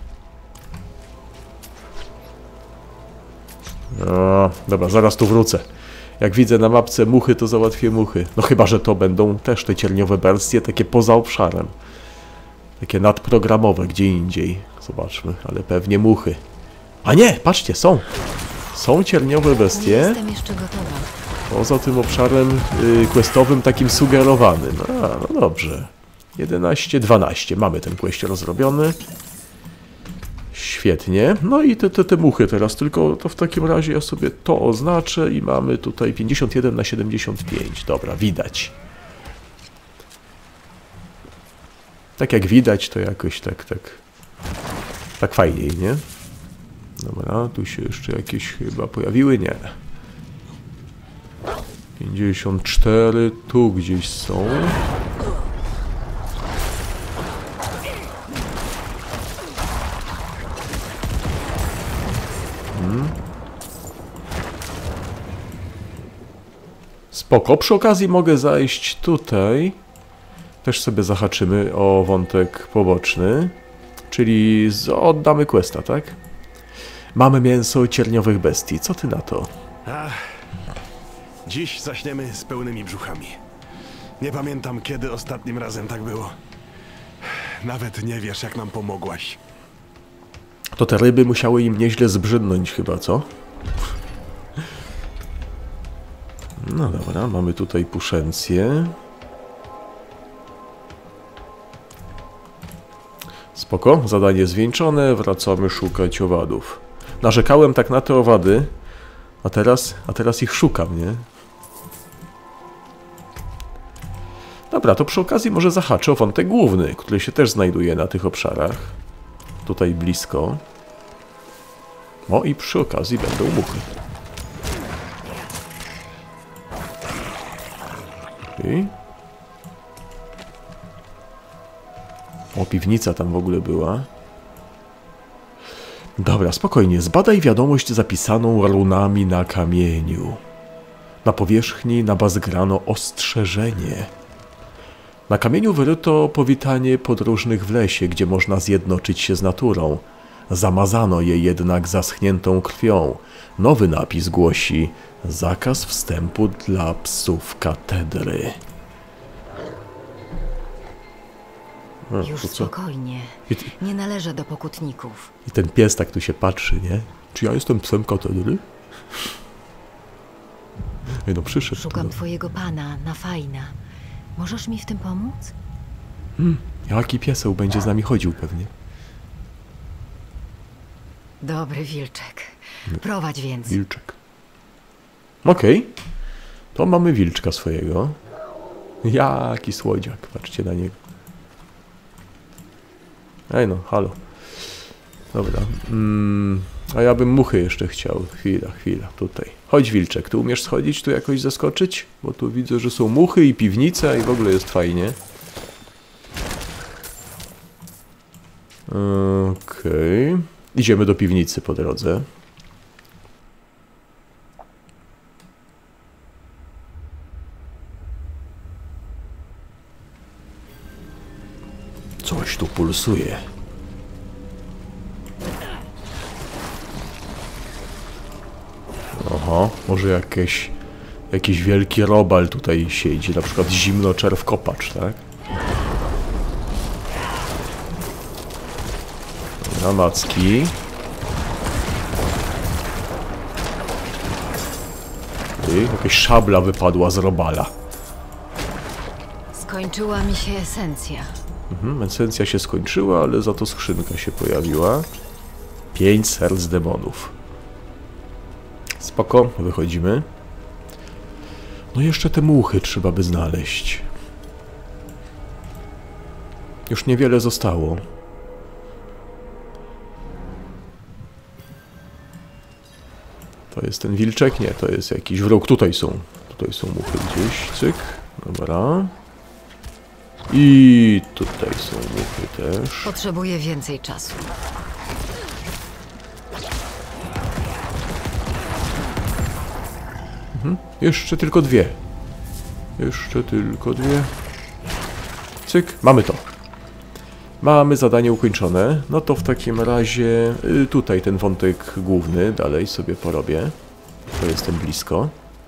No, dobra, zaraz tu wrócę. Jak widzę na mapce muchy, to załatwię muchy. No chyba, że to będą też te cierniowe bestie, takie poza obszarem. Takie nadprogramowe, gdzie indziej. Zobaczmy, ale pewnie muchy. A nie, patrzcie, są. Są cierniowe bestie. Nie jestem jeszcze gotowa. Poza tym obszarem y, questowym takim sugerowanym. A, no dobrze. jedenaście, dwanaście. Mamy ten quest rozrobiony. Świetnie. No i te, te, te muchy teraz, tylko to w takim razie ja sobie to oznaczę i mamy tutaj pięćdziesiąt jeden na siedemdziesiąt pięć. Dobra, widać. Tak jak widać, to jakoś tak, tak, tak fajniej, nie? Dobra, tu się jeszcze jakieś chyba pojawiły? Nie. pięćdziesiąt cztery, tu gdzieś są. Hmm. Spoko, przy okazji mogę zajść tutaj. Też sobie zahaczymy o wątek poboczny. Czyli z, oddamy questa, tak? Mamy mięso cierniowych bestii. Co ty na to? Ach, Dziś zaśniemy z pełnymi brzuchami. Nie pamiętam, kiedy ostatnim razem tak było. Nawet nie wiesz, jak nam pomogłaś. To te ryby musiały im nieźle zbrzydnąć chyba, co? No dobra, mamy tutaj puszencję. Spoko, zadanie zwieńczone, wracamy szukać owadów. Narzekałem tak na te owady, a teraz, a teraz ich szukam, nie? Dobra, to przy okazji może zahaczę o wątek główny, który się też znajduje na tych obszarach. Tutaj blisko. O, i przy okazji będą muchy. I... O, piwnica tam w ogóle była. Dobra, spokojnie. Zbadaj wiadomość zapisaną runami na kamieniu. Na powierzchni nabazgrano ostrzeżenie. Na kamieniu wyryto powitanie podróżnych w lesie, gdzie można zjednoczyć się z naturą. Zamazano je jednak zaschniętą krwią. Nowy napis głosi: zakaz wstępu dla psów katedry. A, Już spokojnie. Nie należę do pokutników. I ten pies tak tu się patrzy, nie? Czy ja jestem psem katedry? Ej, no przyszedł. Szukam no. twojego pana, Nafajna. Możesz mi w tym pomóc? Hmm, jaki pieseł będzie z nami chodził pewnie. Dobry wilczek. Prowadź więc. Wilczek. Okej. Okay. To mamy wilczka swojego. Jaki słodziak. Patrzcie na niego. Ej no, halo. Dobra. Mm, a ja bym muchy jeszcze chciał. Chwila, chwila. Tutaj. Chodź wilczek. Ty umiesz schodzić? Tu jakoś zaskoczyć? Bo tu widzę, że są muchy i piwnica i w ogóle jest fajnie. Okej. Okay. Idziemy do piwnicy po drodze. Coś tu pulsuje. Oho, może jakieś, jakiś wielki robal tutaj siedzi, na przykład zimnoczerwkopacz, tak? Na macki. Ty, jakaś szabla wypadła z robala. Skończyła mi się esencja. Mhm, esencja się skończyła, ale za to skrzynka się pojawiła. Pięć serc demonów. Spoko, wychodzimy. No jeszcze te muchy trzeba by znaleźć. Już niewiele zostało. To jest ten wilczek? Nie, to jest jakiś wróg. Tutaj są. Tutaj są muchy gdzieś. Cyk. Dobra. I tutaj są muchy też. Potrzebuję więcej czasu. Mhm. Jeszcze tylko dwie. Jeszcze tylko dwie. Cyk. Mamy to. Mamy zadanie ukończone. No to w takim razie y, tutaj ten wątek główny dalej sobie porobię. To jestem blisko.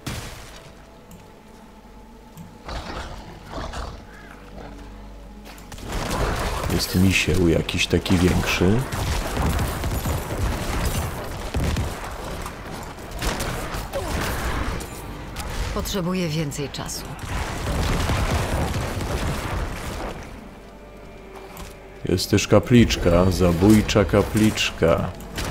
Jest misieł jakiś taki większy. Potrzebuję więcej czasu. Jest też kapliczka, zabójcza kapliczka.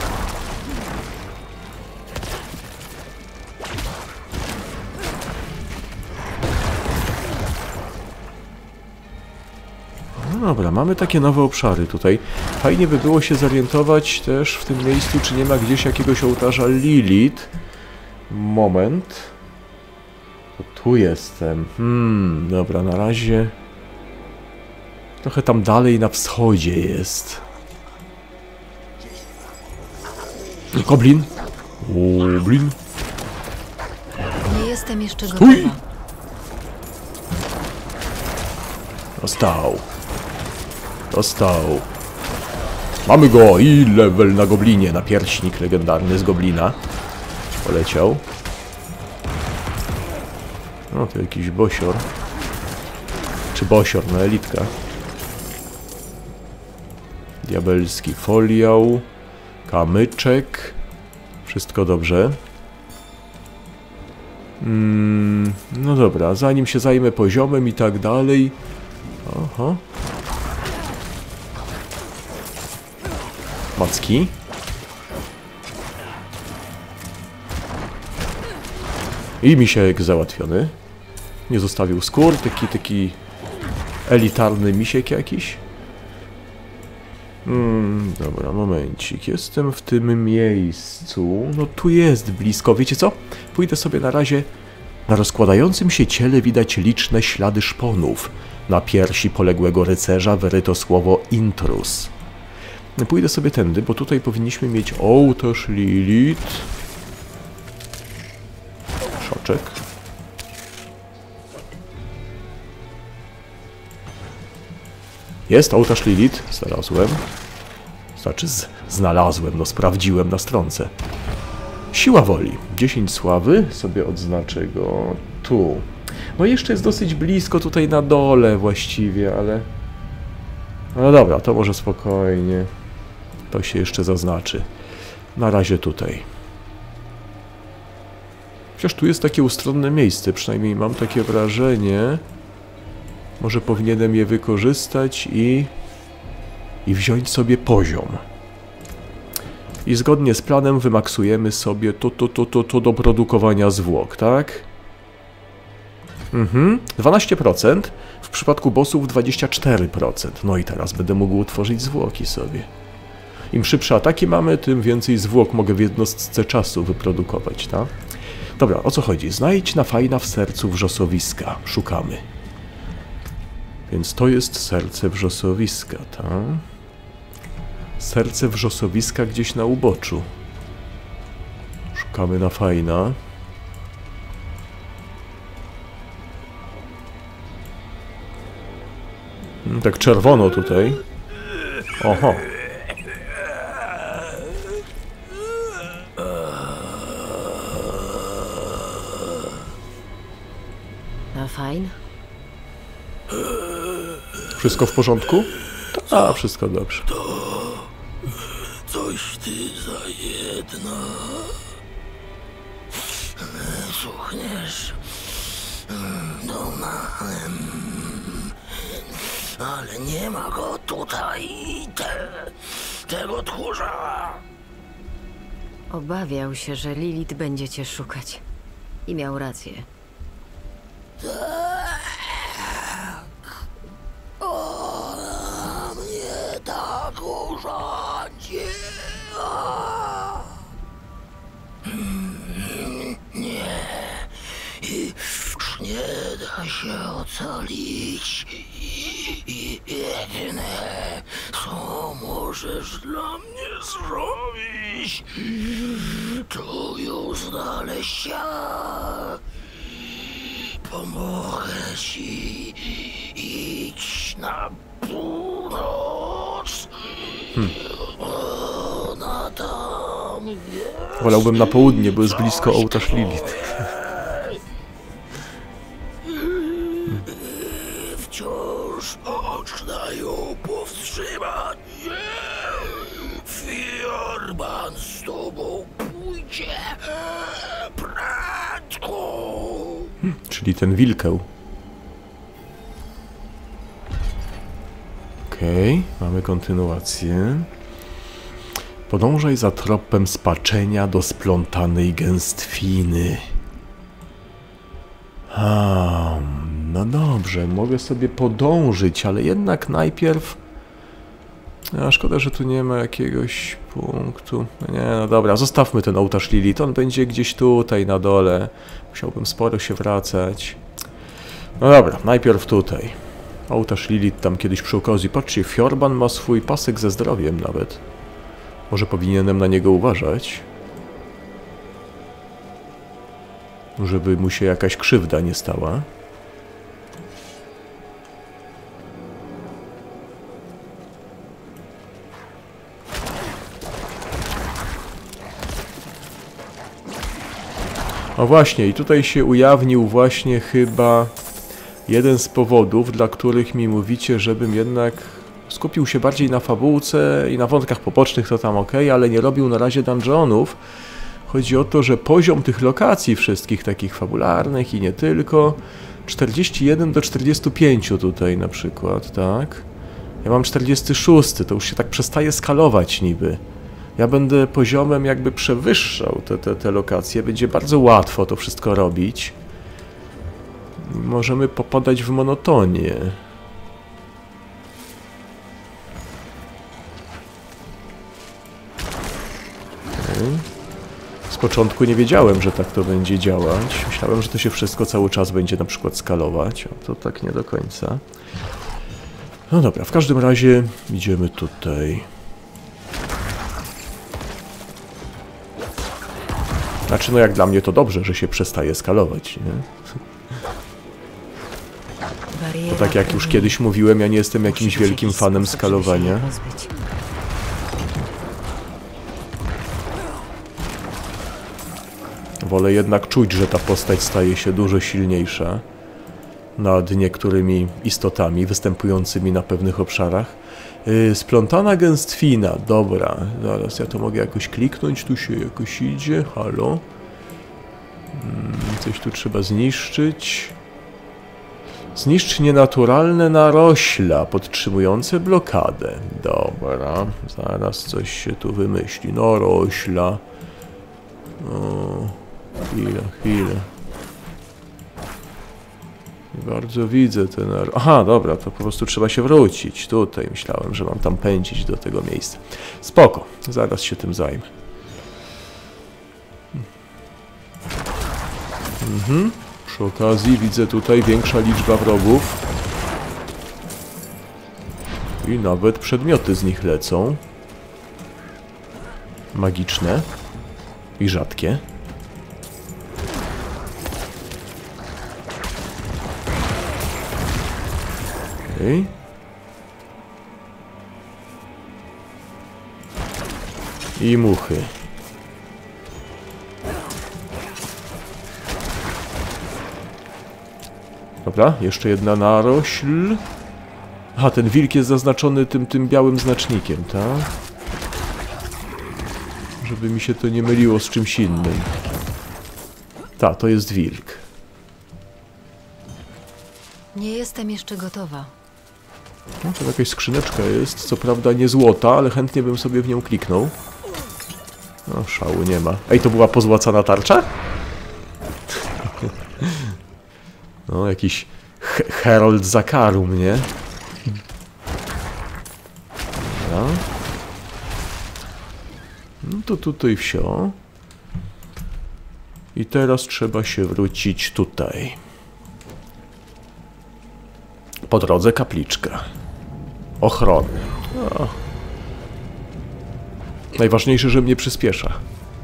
No dobra, mamy takie nowe obszary tutaj. Fajnie by było się zorientować też w tym miejscu, czy nie ma gdzieś jakiegoś ołtarza Lilith. Moment. To tu jestem. Hmm, dobra, na razie... Trochę tam dalej na wschodzie jest. Goblin. Goblin. Nie jestem jeszcze gotowa. Dostał. Dostał. Mamy go i level na goblinie. Na pierśnik legendarny z goblina. Poleciał. No to jakiś bosior. Czy bosior, no elitka. Diabelski foliał. Kamyczek. Wszystko dobrze. Mm, no dobra, zanim się zajmę poziomem i tak dalej. Oho. Macki. I misiek załatwiony. Nie zostawił skór, taki, taki elitarny misiek jakiś. Hmm, dobra, momencik. Jestem w tym miejscu. No tu jest blisko. Wiecie co? Pójdę sobie na razie. Na rozkładającym się ciele widać liczne ślady szponów. Na piersi poległego rycerza wyryto słowo intrus. Pójdę sobie tędy, bo tutaj powinniśmy mieć ołtarz Lilith. Szoczek. Jest ołtarz Lilith. Znalazłem. Znaczy z, znalazłem, no sprawdziłem na stronce. Siła woli. dziesięć sławy. Sobie odznaczę go tu. No jeszcze jest dosyć blisko tutaj na dole właściwie, ale... No dobra, to może spokojnie. To się jeszcze zaznaczy. Na razie tutaj. Chociaż tu jest takie ustronne miejsce, przynajmniej mam takie wrażenie. Może powinienem je wykorzystać i... i wziąć sobie poziom. I zgodnie z planem wymaksujemy sobie to, to, to, to, to do produkowania zwłok, tak? Mhm, dwanaście procent. W przypadku bossów dwadzieścia cztery procent. No i teraz będę mógł utworzyć zwłoki sobie. Im szybsze ataki mamy, tym więcej zwłok mogę w jednostce czasu wyprodukować, tak? Dobra, o co chodzi? Znajdź na fajna w sercu wrzosowiska. Szukamy. Więc to jest serce wrzosowiska, tak? Serce wrzosowiska gdzieś na uboczu. Szukamy na fajna. Tak czerwono tutaj. Oho. Na fajn? Wszystko w porządku? A, wszystko dobrze. Coś ty za jedna. Słuchniesz Donanem. Ale nie ma go tutaj. Te, tego tchórza. Obawiał się, że Lilith będzie cię szukać. I miał rację. Tak. Ona mnie tak urządziła. Nie. I już nie da się ocalić. I jedyne, co możesz dla mnie zrobić, to ją znaleźć ja. Pomogę ci. Idź na północ. Hmm. Ona tam jest. Wolałbym na południe, bo jest blisko ołtarz Lilith. Wciąż można ją powstrzymać. Fiorban z tobą pójdzie. Bratku. Hmm, czyli ten wilkeł. Okej, okay, mamy kontynuację. Podążaj za tropem spaczenia do splątanej gęstwiny. A, no dobrze, mogę sobie podążyć, ale jednak najpierw... A szkoda, że tu nie ma jakiegoś punktu. No nie, no dobra, zostawmy ten ołtarz Lilith. On będzie gdzieś tutaj na dole. Musiałbym sporo się wracać. No dobra, najpierw tutaj. Ołtarz Lilith tam kiedyś przy okazji. Patrzcie, Fiorban ma swój pasek ze zdrowiem nawet. Może powinienem na niego uważać. Żeby mu się jakaś krzywda nie stała. O właśnie, i tutaj się ujawnił właśnie chyba jeden z powodów, dla których mi mówicie, żebym jednak skupił się bardziej na fabułce i na wątkach pobocznych, to tam ok, ale nie robił na razie dungeonów. Chodzi o to, że poziom tych lokacji wszystkich takich fabularnych i nie tylko, czterdzieści jeden do czterdziestu pięciu tutaj na przykład, tak? Ja mam czterdziesty szósty, to już się tak przestaje skalować niby. Ja będę poziomem jakby przewyższał te, te, te lokacje, będzie bardzo łatwo to wszystko robić. Możemy popadać w monotonię. Okay. Z początku nie wiedziałem, że tak to będzie działać. Myślałem, że to się wszystko cały czas będzie na przykład skalować, a to tak nie do końca. No dobra, w każdym razie idziemy tutaj. Znaczy, no jak dla mnie to dobrze, że się przestaje skalować, nie? To tak jak już kiedyś mówiłem, ja nie jestem jakimś wielkim fanem skalowania. Wolę jednak czuć, że ta postać staje się dużo silniejsza nad niektórymi istotami występującymi na pewnych obszarach. Yy, splątana gęstwina, dobra, zaraz ja to mogę jakoś kliknąć, tu się jakoś idzie, halo. Hmm, coś tu trzeba zniszczyć. Zniszcz nienaturalne narośla podtrzymujące blokadę. Dobra, zaraz coś się tu wymyśli. Narośla. O, chwilę, chwilę. Nie bardzo widzę ten... Aha, dobra, to po prostu trzeba się wrócić. Tutaj myślałem, że mam tam pędzić do tego miejsca. Spoko, zaraz się tym zajmę. Mhm. Przy okazji widzę tutaj większa liczba wrogów. I nawet przedmioty z nich lecą. Magiczne. I rzadkie. Okej. I muchy. Dobra, jeszcze jedna narośl. Aha, ten wilk jest zaznaczony tym, tym białym znacznikiem, tak? Żeby mi się to nie myliło z czymś innym. Ta, to jest wilk. Nie jestem jeszcze gotowa. No, to jakaś skrzyneczka jest, co prawda nie złota, ale chętnie bym sobie w nią kliknął. No, szału nie ma. Ej, to była pozłacana tarcza? No, jakiś he Herald Zakarum, nie? Dobra. No to tutaj wsio. I teraz trzeba się wrócić tutaj. Po drodze kapliczka. Ochrony. O. Najważniejsze, że mnie przyspiesza.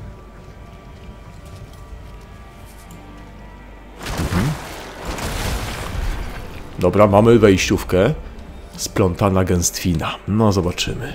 Mhm. Dobra, mamy wejściówkę. Splątana gęstwina. No, zobaczymy.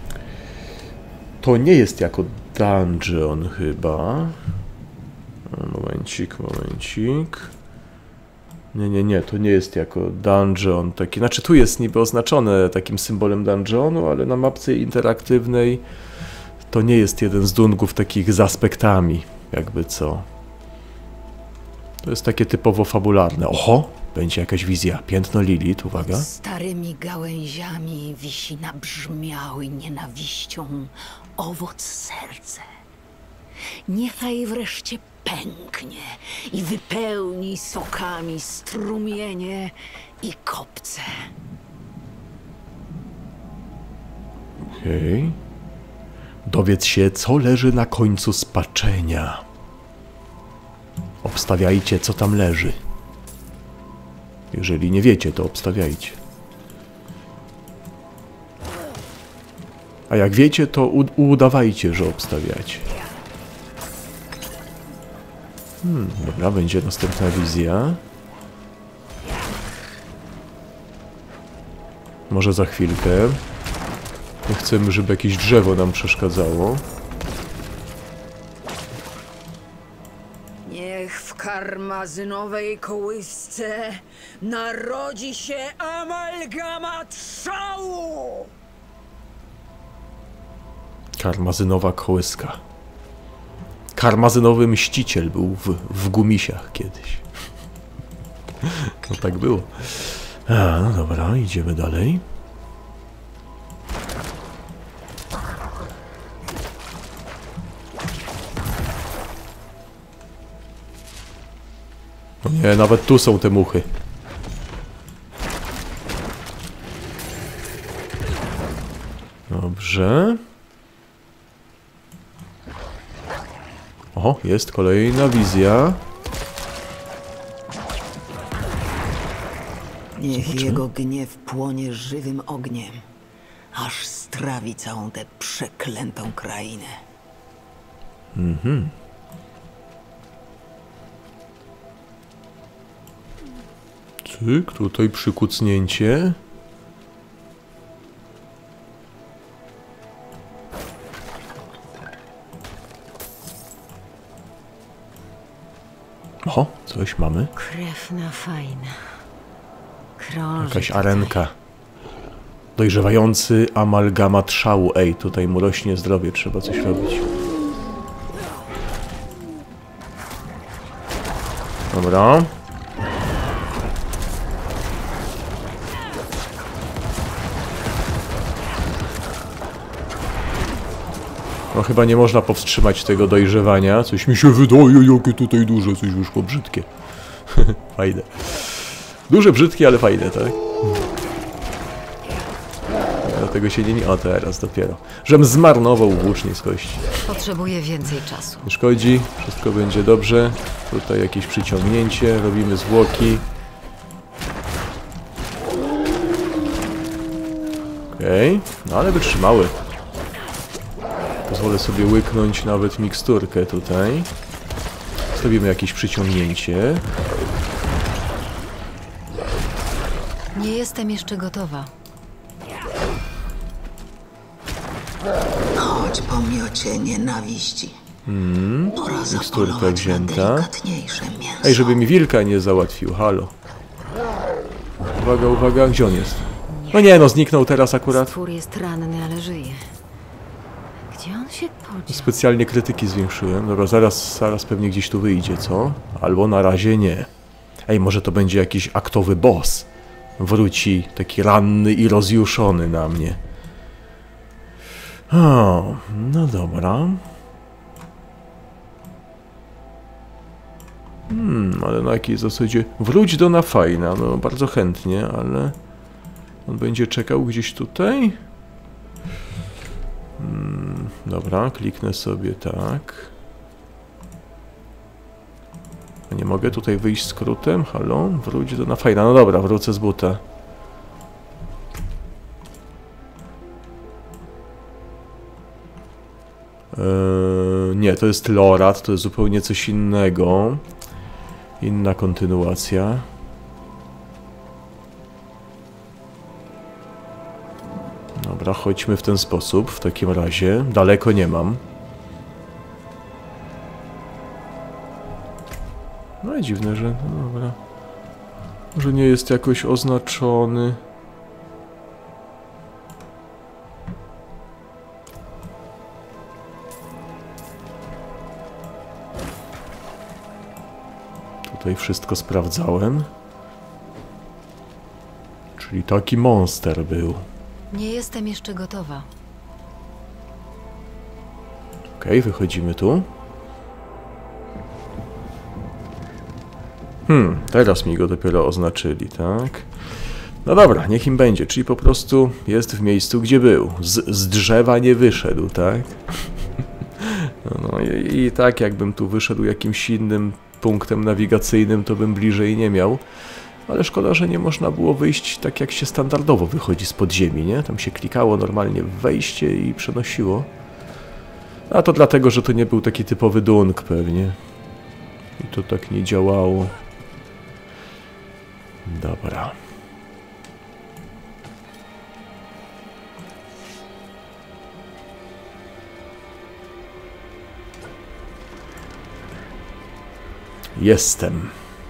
To nie jest jako dungeon chyba. Momencik, momencik. Nie, nie, nie, to nie jest jako dungeon taki. Znaczy tu jest niby oznaczone takim symbolem dungeonu, ale na mapce interaktywnej to nie jest jeden z dungów takich z aspektami, jakby co. To jest takie typowo fabularne. Oho! Będzie jakaś wizja. Piętno Lilith, uwaga. Starymi gałęziami wisi nabrzmiały nienawiścią owoc serce. Niechaj wreszcie pęknie i wypełni sokami strumienie i kopce. Okej. Okay. Dowiedz się, co leży na końcu spaczenia. Obstawiajcie, co tam leży. Jeżeli nie wiecie, to obstawiajcie. A jak wiecie, to udawajcie, że obstawiacie. Hmm, dobra, będzie następna wizja. Może za chwilkę. Nie chcemy, żeby jakieś drzewo nam przeszkadzało. Niech karmazynowej kołysce narodzi się amalgamat szału! Karmazynowa kołyska. Karmazynowy mściciel był w, w gumisiach kiedyś. No tak było. A, no dobra, idziemy dalej. O nie, nawet tu są te muchy. Dobrze. O, jest kolejna wizja. Niech Zobaczymy. jego gniew płonie żywym ogniem, aż strawi całą tę przeklętą krainę. Mhm. Cyk, tutaj przykucnięcie. O, coś mamy. Krewna fajna. Krąży Jakaś tutaj. arenka. Dojrzewający amalgamat szału. Ej, tutaj mu rośnie zdrowie, trzeba coś robić. Dobra. No chyba nie można powstrzymać tego dojrzewania. Coś mi się wydaje, jakie tutaj duże, coś wyszło brzydkie. Fajne. Duże, brzydkie, ale fajne, tak? Dlatego się nie... O, teraz dopiero. Żem zmarnował włócznie z kości. Potrzebuję więcej czasu. Nie szkodzi, wszystko będzie dobrze. Tutaj jakieś przyciągnięcie, robimy zwłoki. Okej, okay. No ale wytrzymały. Pozwolę sobie łyknąć nawet miksturkę tutaj. Zrobimy jakieś przyciągnięcie. Nie jestem jeszcze gotowa. Chodź po miocie nienawiści. Hmm, Pora miksturka zapolować na wzięta. delikatniejsze mięso. Ej, żeby mi wilka nie załatwił, halo. Uwaga, uwaga, gdzie on jest? No nie, no zniknął teraz akurat. Stwór jest ranny, ale żyje. Gdzie on się podział? Specjalnie krytyki zwiększyłem. Dobra, zaraz, zaraz pewnie gdzieś tu wyjdzie, co? Albo na razie nie. Ej, może to będzie jakiś aktowy boss. Wróci taki ranny i rozjuszony na mnie. O, no dobra. Hmm, ale na jakiej zasadzie? Wróć do Nafajna, no bardzo chętnie, ale... On będzie czekał gdzieś tutaj? Hmm, dobra, kliknę sobie tak. A nie mogę tutaj wyjść skrótem? Halo? Wróć do Nafajna. No dobra, wrócę z buta. Eee, nie, to jest Lorat, to jest zupełnie coś innego. Inna kontynuacja. Dobra, chodźmy w ten sposób, w takim razie. Daleko nie mam. No i dziwne, że... No dobra. Może nie jest jakoś oznaczony. Tutaj wszystko sprawdzałem. Czyli taki monster był. Nie jestem jeszcze gotowa. Okej, okay, wychodzimy tu. Hmm, teraz mi go dopiero oznaczyli, tak? No dobra, niech im będzie, czyli po prostu jest w miejscu, gdzie był. Z, z drzewa nie wyszedł, tak? No, no i, i tak jakbym tu wyszedł jakimś innym punktem nawigacyjnym, to bym bliżej nie miał. Ale szkoda, że nie można było wyjść tak, jak się standardowo wychodzi z podziemi, nie? Tam się klikało normalnie w wejście i przenosiło. A to dlatego, że to nie był taki typowy dunk pewnie. I to tak nie działało. Dobra. Jestem.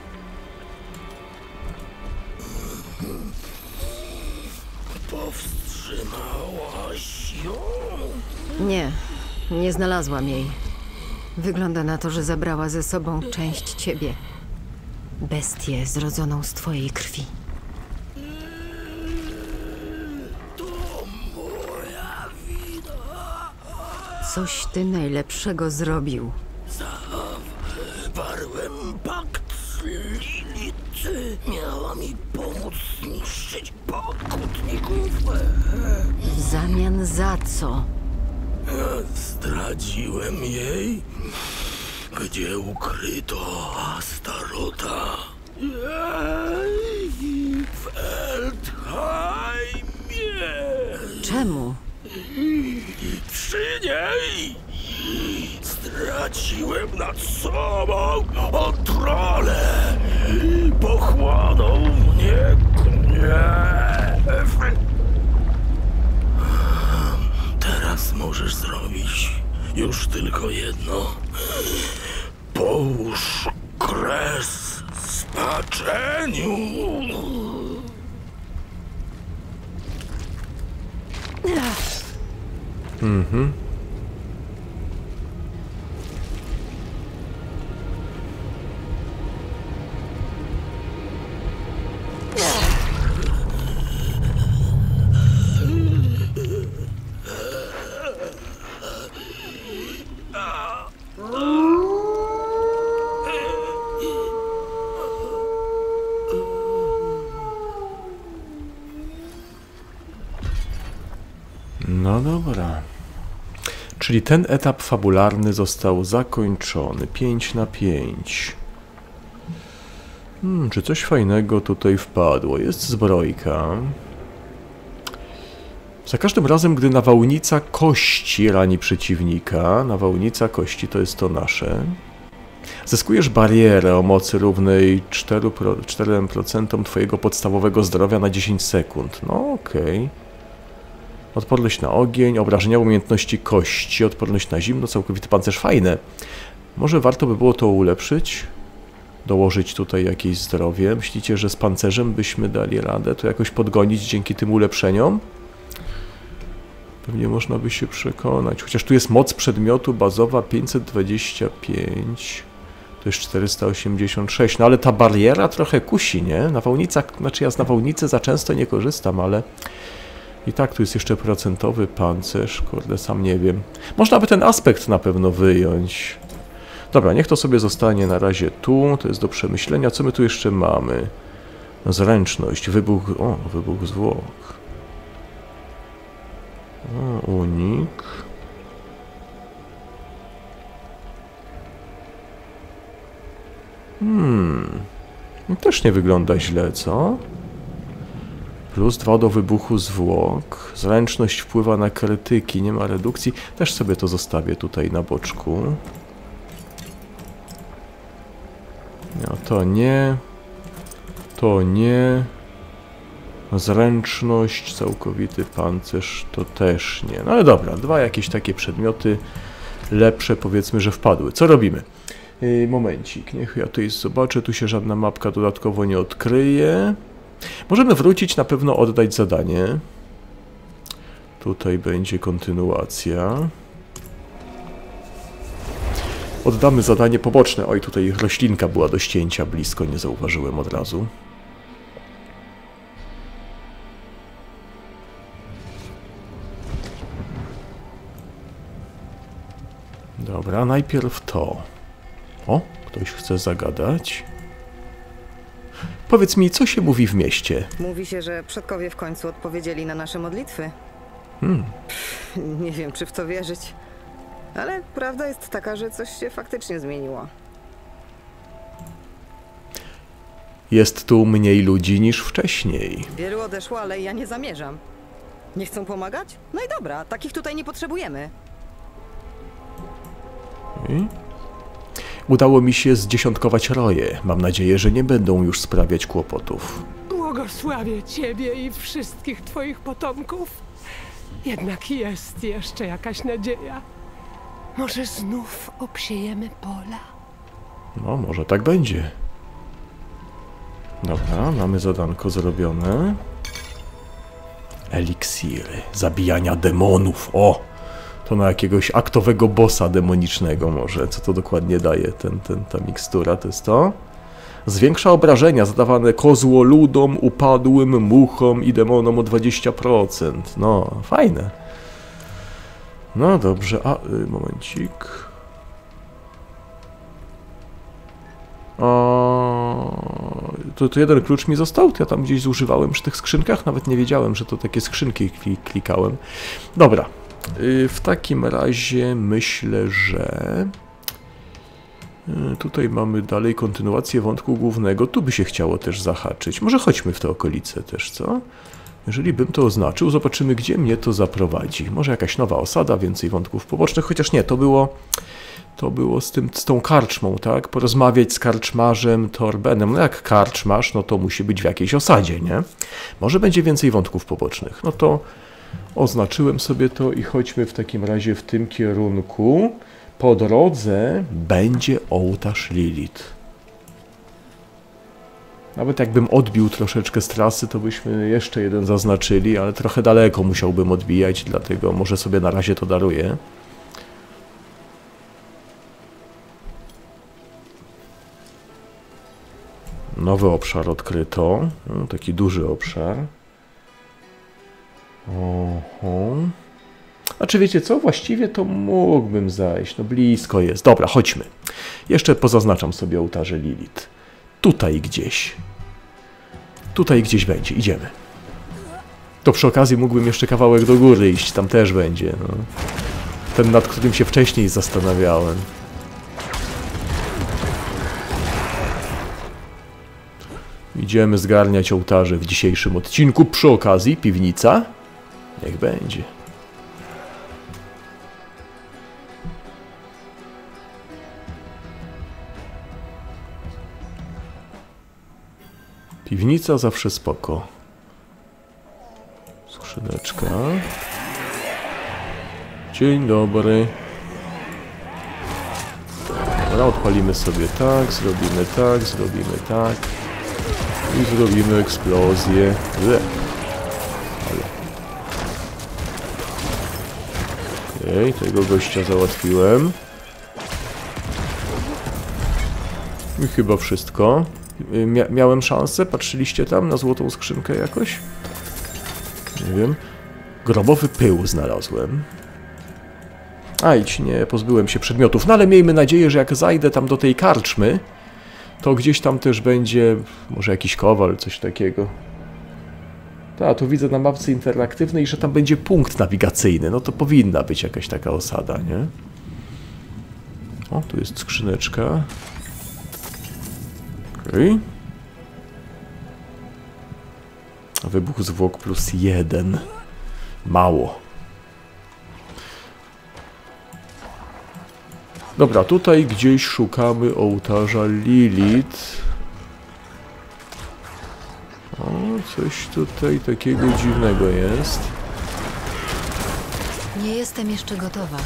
Powstrzymałaś ją? Nie, nie znalazłam jej. Wygląda na to, że zabrała ze sobą część ciebie. Bestię zrodzoną z twojej krwi. To moja wina. Coś ty najlepszego zrobił. Zawarłem pakt z Lilith. Miała mi pomóc zniszczyć pokutników. W zamian za co? Zdradziłem jej, gdzie ukryto Astarota. W Eldheimie. Czemu? Przy niej straciłem nad sobą kontrolę. Pochłonął mnie gniew. Teraz możesz zrobić już tylko jedno. Połóż kres spaczeniu. Mhm. No dobra. Czyli ten etap fabularny został zakończony. pięć na pięć. Hmm, czy coś fajnego tutaj wpadło? Jest zbrojka. Za każdym razem, gdy nawałnica kości rani przeciwnika, nawałnica kości to jest to nasze, zyskujesz barierę o mocy równej czterem procentom twojego podstawowego zdrowia na dziesięć sekund. No okej. Okay. Odporność na ogień, obrażenia umiejętności kości, odporność na zimno, całkowity pancerz. Fajne. Może warto by było to ulepszyć? Dołożyć tutaj jakieś zdrowie. Myślicie, że z pancerzem byśmy dali radę to jakoś podgonić dzięki tym ulepszeniom? Pewnie można by się przekonać. Chociaż tu jest moc przedmiotu bazowa pięćset dwadzieścia pięć. To jest czterysta osiemdziesiąt sześć. No ale ta bariera trochę kusi, nie? Nawałnica, znaczy ja z nawałnicy za często nie korzystam, ale i tak tu jest jeszcze procentowy pancerz. Kurde, sam nie wiem. Można by ten aspekt na pewno wyjąć. Dobra, niech to sobie zostanie na razie tu. To jest do przemyślenia. Co my tu jeszcze mamy? Zręczność, wybuch... O, wybuch zwłok. O, unik. Hmm. Też nie wygląda źle, co? Plus dwa do wybuchu zwłok. Zręczność wpływa na krytyki, nie ma redukcji. Też sobie to zostawię tutaj na boczku. No to nie. To nie. Zręczność, całkowity pancerz to też nie. No ale dobra, dwa jakieś takie przedmioty lepsze powiedzmy, że wpadły. Co robimy? Yy, momencik, niech ja tutaj zobaczę. Tu się żadna mapka dodatkowo nie odkryje. Możemy wrócić, na pewno oddać zadanie. Tutaj będzie kontynuacja. Oddamy zadanie poboczne. Oj, tutaj roślinka była do ścięcia blisko, nie zauważyłem od razu. Dobra, najpierw to. O, ktoś chce zagadać. Powiedz mi, co się mówi w mieście? Mówi się, że przodkowie w końcu odpowiedzieli na nasze modlitwy. Hmm. Pff, nie wiem, czy w to wierzyć. Ale prawda jest taka, że coś się faktycznie zmieniło. Jest tu mniej ludzi niż wcześniej. Wielu odeszło, ale ja nie zamierzam. Nie chcą pomagać? No i dobra, takich tutaj nie potrzebujemy. I? Udało mi się zdziesiątkować roje. Mam nadzieję, że nie będą już sprawiać kłopotów. Błogosławię ciebie i wszystkich twoich potomków. Jednak jest jeszcze jakaś nadzieja. Może znów obsiejemy pola? No, może tak będzie. Dobra, mamy zadanko zrobione. Eliksiry zabijania demonów. O! To na jakiegoś aktowego bossa demonicznego może. Co to dokładnie daje ten, ten, ta mikstura? To jest to? Zwiększa obrażenia zadawane kozłoludom, upadłym, muchom i demonom o dwadzieścia procent. No, fajne. No dobrze, a y, momencik. O, to, to jeden klucz mi został, to ja tam gdzieś zużywałem przy tych skrzynkach, nawet nie wiedziałem, że to takie skrzynki klikałem. Dobra, y, w takim razie myślę, że y, tutaj mamy dalej kontynuację wątku głównego, tu by się chciało też zahaczyć. Może chodźmy w te okolice też, co? Jeżeli bym to oznaczył, zobaczymy, gdzie mnie to zaprowadzi. Może jakaś nowa osada, więcej wątków pobocznych, chociaż nie, to było... To było z, tym, z tą karczmą, tak? Porozmawiać z karczmarzem Torbenem. No jak karczmarz, no to musi być w jakiejś osadzie, nie? Może będzie więcej wątków pobocznych. No to oznaczyłem sobie to i chodźmy w takim razie w tym kierunku. Po drodze będzie ołtarz Lilith. Nawet jakbym odbił troszeczkę z trasy, to byśmy jeszcze jeden zaznaczyli, ale trochę daleko musiałbym odbijać, dlatego może sobie na razie to daruję. Nowy obszar odkryto. No, taki duży obszar. Oho. A czy wiecie co? Właściwie to mógłbym zajść. No blisko jest. Dobra, chodźmy. Jeszcze pozaznaczam sobie ołtarze Lilith. Tutaj gdzieś. Tutaj gdzieś będzie. Idziemy. To przy okazji mógłbym jeszcze kawałek do góry iść. Tam też będzie. No. Ten, nad którym się wcześniej zastanawiałem. Idziemy zgarniać ołtarze w dzisiejszym odcinku. Przy okazji piwnica. Niech będzie. Piwnica zawsze spoko. Skrzyneczka. Dzień dobry. Dobra, odpalimy sobie tak, zrobimy tak, zrobimy tak. I zrobimy eksplozję. Okej, okay, tego gościa załatwiłem. I chyba wszystko. Mia miałem szansę? Patrzyliście tam na złotą skrzynkę jakoś? Nie wiem. Grobowy pył znalazłem. A idź, nie pozbyłem się przedmiotów. No ale miejmy nadzieję, że jak zajdę tam do tej karczmy, to gdzieś tam też będzie może jakiś kowal, coś takiego. Tak, tu widzę na mapce interaktywnej, że tam będzie punkt nawigacyjny. No to powinna być jakaś taka osada, nie? O, tu jest skrzyneczka. Okej. Okay. Wybuch zwłok plus jeden. Mało. Dobra, tutaj gdzieś szukamy ołtarza Lilith. O, coś tutaj takiego dziwnego jest. Nie jestem jeszcze gotowa.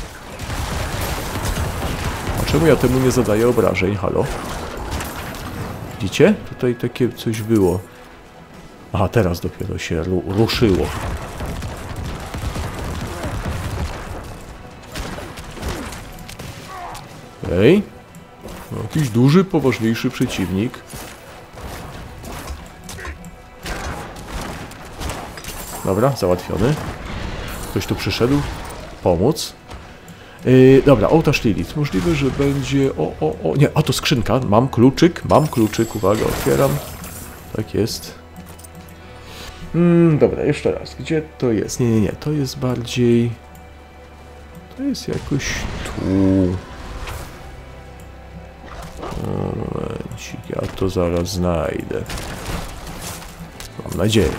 A czemu ja temu nie zadaję obrażeń? Halo? Widzicie? Tutaj takie coś było. Aha, teraz dopiero się ru ruszyło. Okej. Okay. Jakiś duży, poważniejszy przeciwnik. Dobra, załatwiony. Ktoś tu przyszedł pomóc. Yy, dobra, ołtarz Lilith. Możliwe, że będzie... O, o, o, nie, a to skrzynka. Mam kluczyk, mam kluczyk. Uwaga, otwieram. Tak jest. Mm, dobra, jeszcze raz. Gdzie to jest? Nie, nie, nie. To jest bardziej... To jest jakoś tu... Momencik, ja to zaraz znajdę. Mam nadzieję.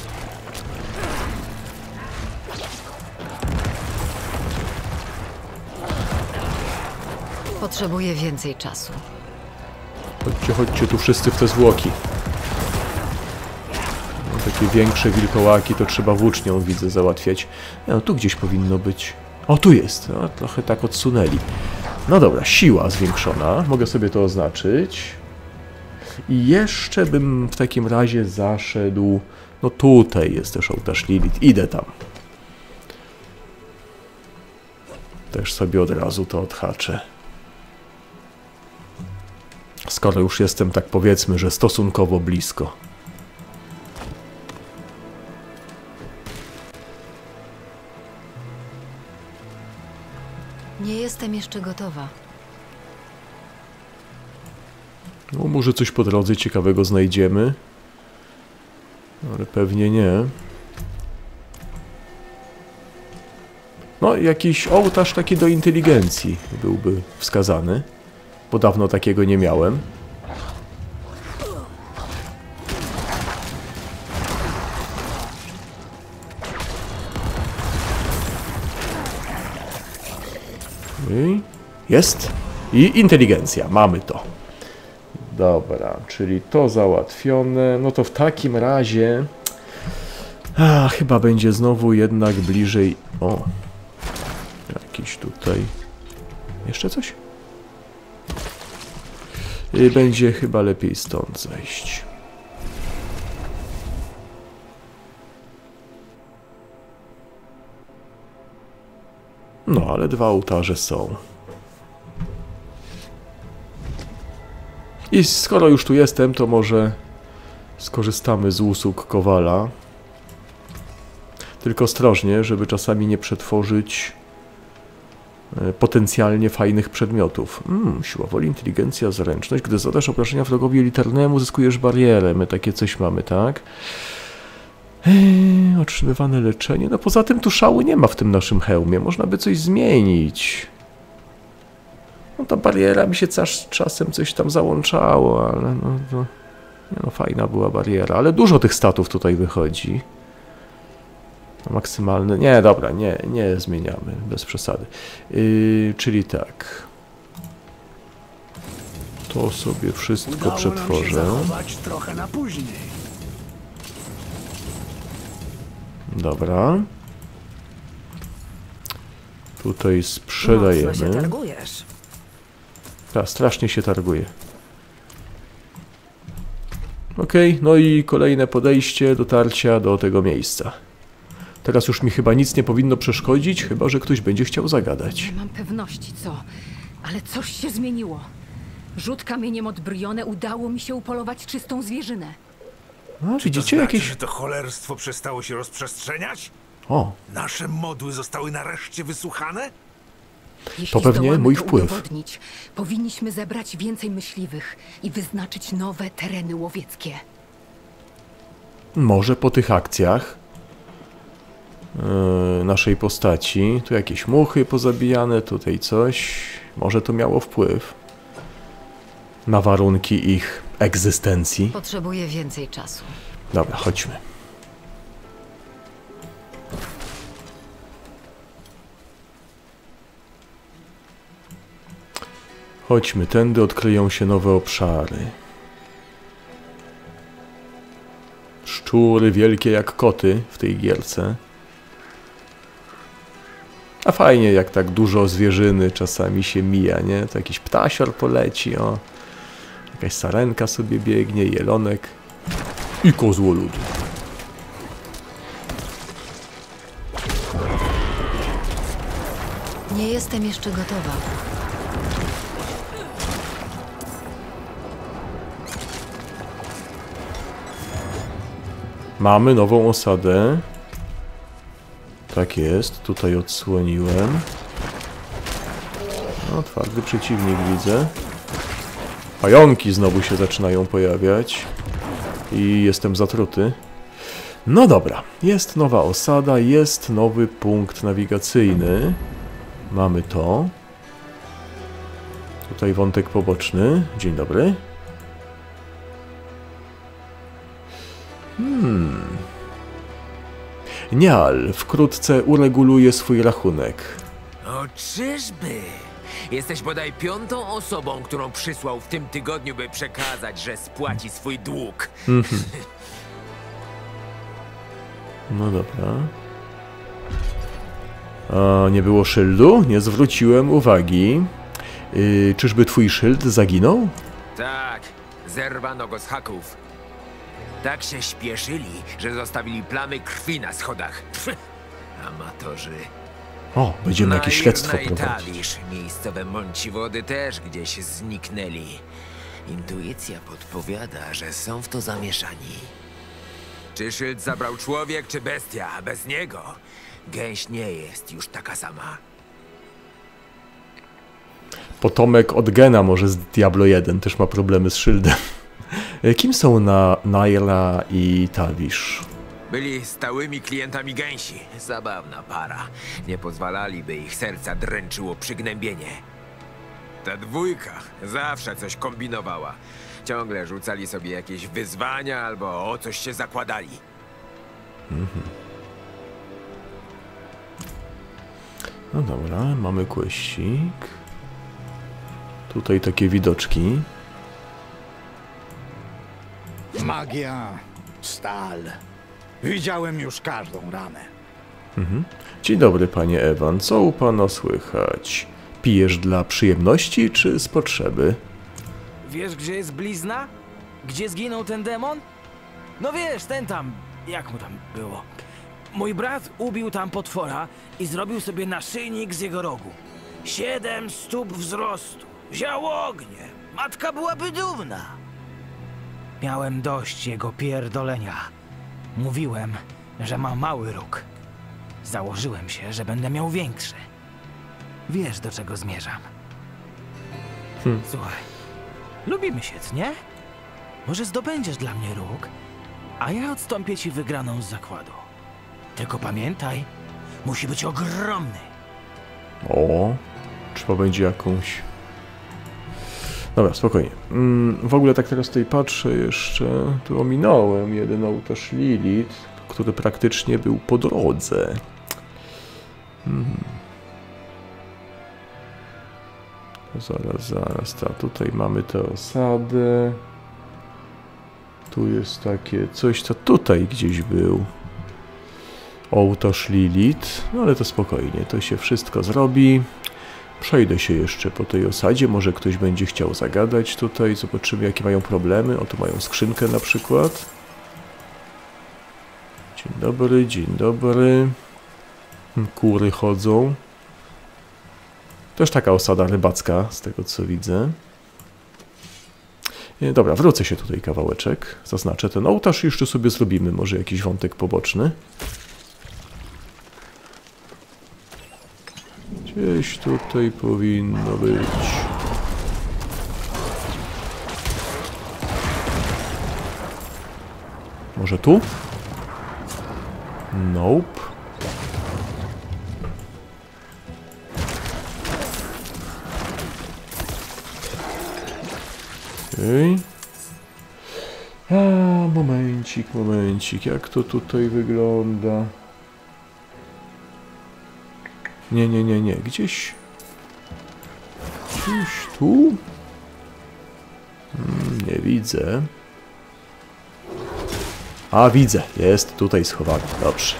Potrzebuję więcej czasu. Chodźcie, chodźcie tu wszyscy w te zwłoki. No, takie większe wilkołaki to trzeba włócznią, widzę, załatwiać. No tu gdzieś powinno być. O, tu jest. No, trochę tak odsunęli. No dobra, siła zwiększona. Mogę sobie to oznaczyć. I jeszcze bym w takim razie zaszedł... No tutaj jest też ołtarz Lilith. Idę tam. Też sobie od razu to odhaczę. Skoro już jestem, tak powiedzmy, że stosunkowo blisko. Nie jestem jeszcze gotowa. No, może coś po drodze ciekawego znajdziemy. Ale pewnie nie. No, jakiś ołtarz taki do inteligencji byłby wskazany. Bo dawno takiego nie miałem. I jest. I inteligencja. Mamy to. Dobra, czyli to załatwione. No to w takim razie... A, chyba będzie znowu jednak bliżej... O! Jakiś tutaj... Jeszcze coś? I będzie chyba lepiej stąd zejść. No, ale dwa ołtarze są. I skoro już tu jestem, to może skorzystamy z usług Kowala. Tylko ostrożnie, żeby czasami nie przetworzyć potencjalnie fajnych przedmiotów. Mm, siła woli, inteligencja, zręczność. Gdy zadasz obrażenia wrogowi elitarnemu, zyskujesz barierę. My takie coś mamy, tak? Eee, otrzymywane leczenie. No poza tym tu szału nie ma w tym naszym hełmie. Można by coś zmienić. No ta bariera mi się czas, czasem coś tam załączało, ale no, no, nie no fajna była bariera. Ale dużo tych statów tutaj wychodzi. Maksymalne. Nie, dobra, nie, nie zmieniamy, bez przesady. Yy, czyli tak. To sobie wszystko przetworzę. Trochę na później. Dobra. Tutaj sprzedajemy. Mocno się targujesz. Tak, strasznie się targuje. Okej, no i kolejne podejście, dotarcia do tego miejsca. Teraz już mi chyba nic nie powinno przeszkodzić, chyba że ktoś będzie chciał zagadać. Nie mam pewności, co, ale coś się zmieniło. Rzut kamieniem od Brione udało mi się upolować czystą zwierzynę. A, Czy widzicie to znaczy, jakieś... że to cholerstwo przestało się rozprzestrzeniać? O. Nasze modły zostały nareszcie wysłuchane? Jeśli To pewnie mój to wpływ. Udowodnić, powinniśmy zebrać więcej myśliwych i wyznaczyć nowe tereny łowieckie. Może po tych akcjach yy, naszej postaci, tu jakieś muchy pozabijane, tutaj coś, może to miało wpływ na warunki ich egzystencji. Potrzebuję więcej czasu. Dobra, chodźmy. Chodźmy, tędy odkryją się nowe obszary. Szczury wielkie jak koty w tej gierce. A fajnie, jak tak dużo zwierzyny czasami się mija, nie? To jakiś ptasior poleci, o. Jakaś sarenka sobie biegnie, jelonek i kozłolud. Nie jestem jeszcze gotowa. Mamy nową osadę. Tak jest, tutaj odsłoniłem. No, twardy przeciwnik widzę. Pająki znowu się zaczynają pojawiać. I jestem zatruty. No dobra, jest nowa osada, jest nowy punkt nawigacyjny. Mamy to. Tutaj wątek poboczny. Dzień dobry. Hmm. Nial wkrótce ureguluje swój rachunek. O czyżby? Jesteś bodaj piątą osobą, którą przysłał w tym tygodniu, by przekazać, że spłaci swój dług. Mhm. No dobra. A nie było szyldu? Nie zwróciłem uwagi. Yy, czyżby twój szyld zaginął? Tak, zerwano go z haków. Tak się śpieszyli, że zostawili plamy krwi na schodach. Pff, amatorzy. O, będziemy jakieś śledztwo Nairna i prowadzić. Tawisz, miejscowe mąci wody też gdzieś zniknęli. Intuicja podpowiada, że są w to zamieszani. Czy szyld zabrał człowiek, czy bestia? Bez niego gęś nie jest już taka sama. Potomek od Gena może z Diablo jeden też ma problemy z szyldem. Kim są na Naira i Tawisz? Byli stałymi klientami gęsi. Zabawna para. Nie pozwalali, by ich serca dręczyło przygnębienie. Ta dwójka zawsze coś kombinowała. Ciągle rzucali sobie jakieś wyzwania albo o coś się zakładali. Mhm. No dobra, mamy questik. Tutaj takie widoczki. Magia, stal. Widziałem już każdą ranę. Mhm. Dzień dobry, panie Ewan. Co u pana słychać? Pijesz dla przyjemności czy z potrzeby? Wiesz, gdzie jest blizna? Gdzie zginął ten demon? No wiesz, ten tam... Jak mu tam było? Mój brat ubił tam potwora i zrobił sobie naszyjnik z jego rogu. Siedem stóp wzrostu. Wziął ognie. Matka byłaby dumna. Miałem dość jego pierdolenia. Mówiłem, że ma mały róg. Założyłem się, że będę miał większy. Wiesz, do czego zmierzam. Hmm. Słuchaj, lubimy się, nie? Może zdobędziesz dla mnie róg, a ja odstąpię ci wygraną z zakładu. Tylko pamiętaj, musi być ogromny. O, trzeba będzie jakąś... Dobra, spokojnie. Mm, w ogóle tak teraz tutaj patrzę jeszcze, tu ominąłem jeden ołtarz Lilith, który praktycznie był po drodze. Hmm. Zaraz, zaraz, ta, tutaj mamy tę osadę. Tu jest takie coś, co tutaj gdzieś był. Ołtarz Lilith, no ale to spokojnie, to się wszystko zrobi. Przejdę się jeszcze po tej osadzie, może ktoś będzie chciał zagadać tutaj, zobaczymy jakie mają problemy. O, tu mają skrzynkę na przykład. Dzień dobry, dzień dobry. Kury chodzą. Też taka osada rybacka, z tego co widzę. Dobra, wrócę się tutaj kawałeczek. Zaznaczę ten ołtarz i jeszcze sobie zrobimy może jakiś wątek poboczny. Gdzieś tutaj powinno być. Może tu? Nope. Okej. A, momencik, momencik. Jak to tutaj wygląda? Nie, nie, nie, nie. Gdzieś... Gdzieś tu? Hmm, nie widzę. A, widzę. Jest tutaj schowany. Dobrze.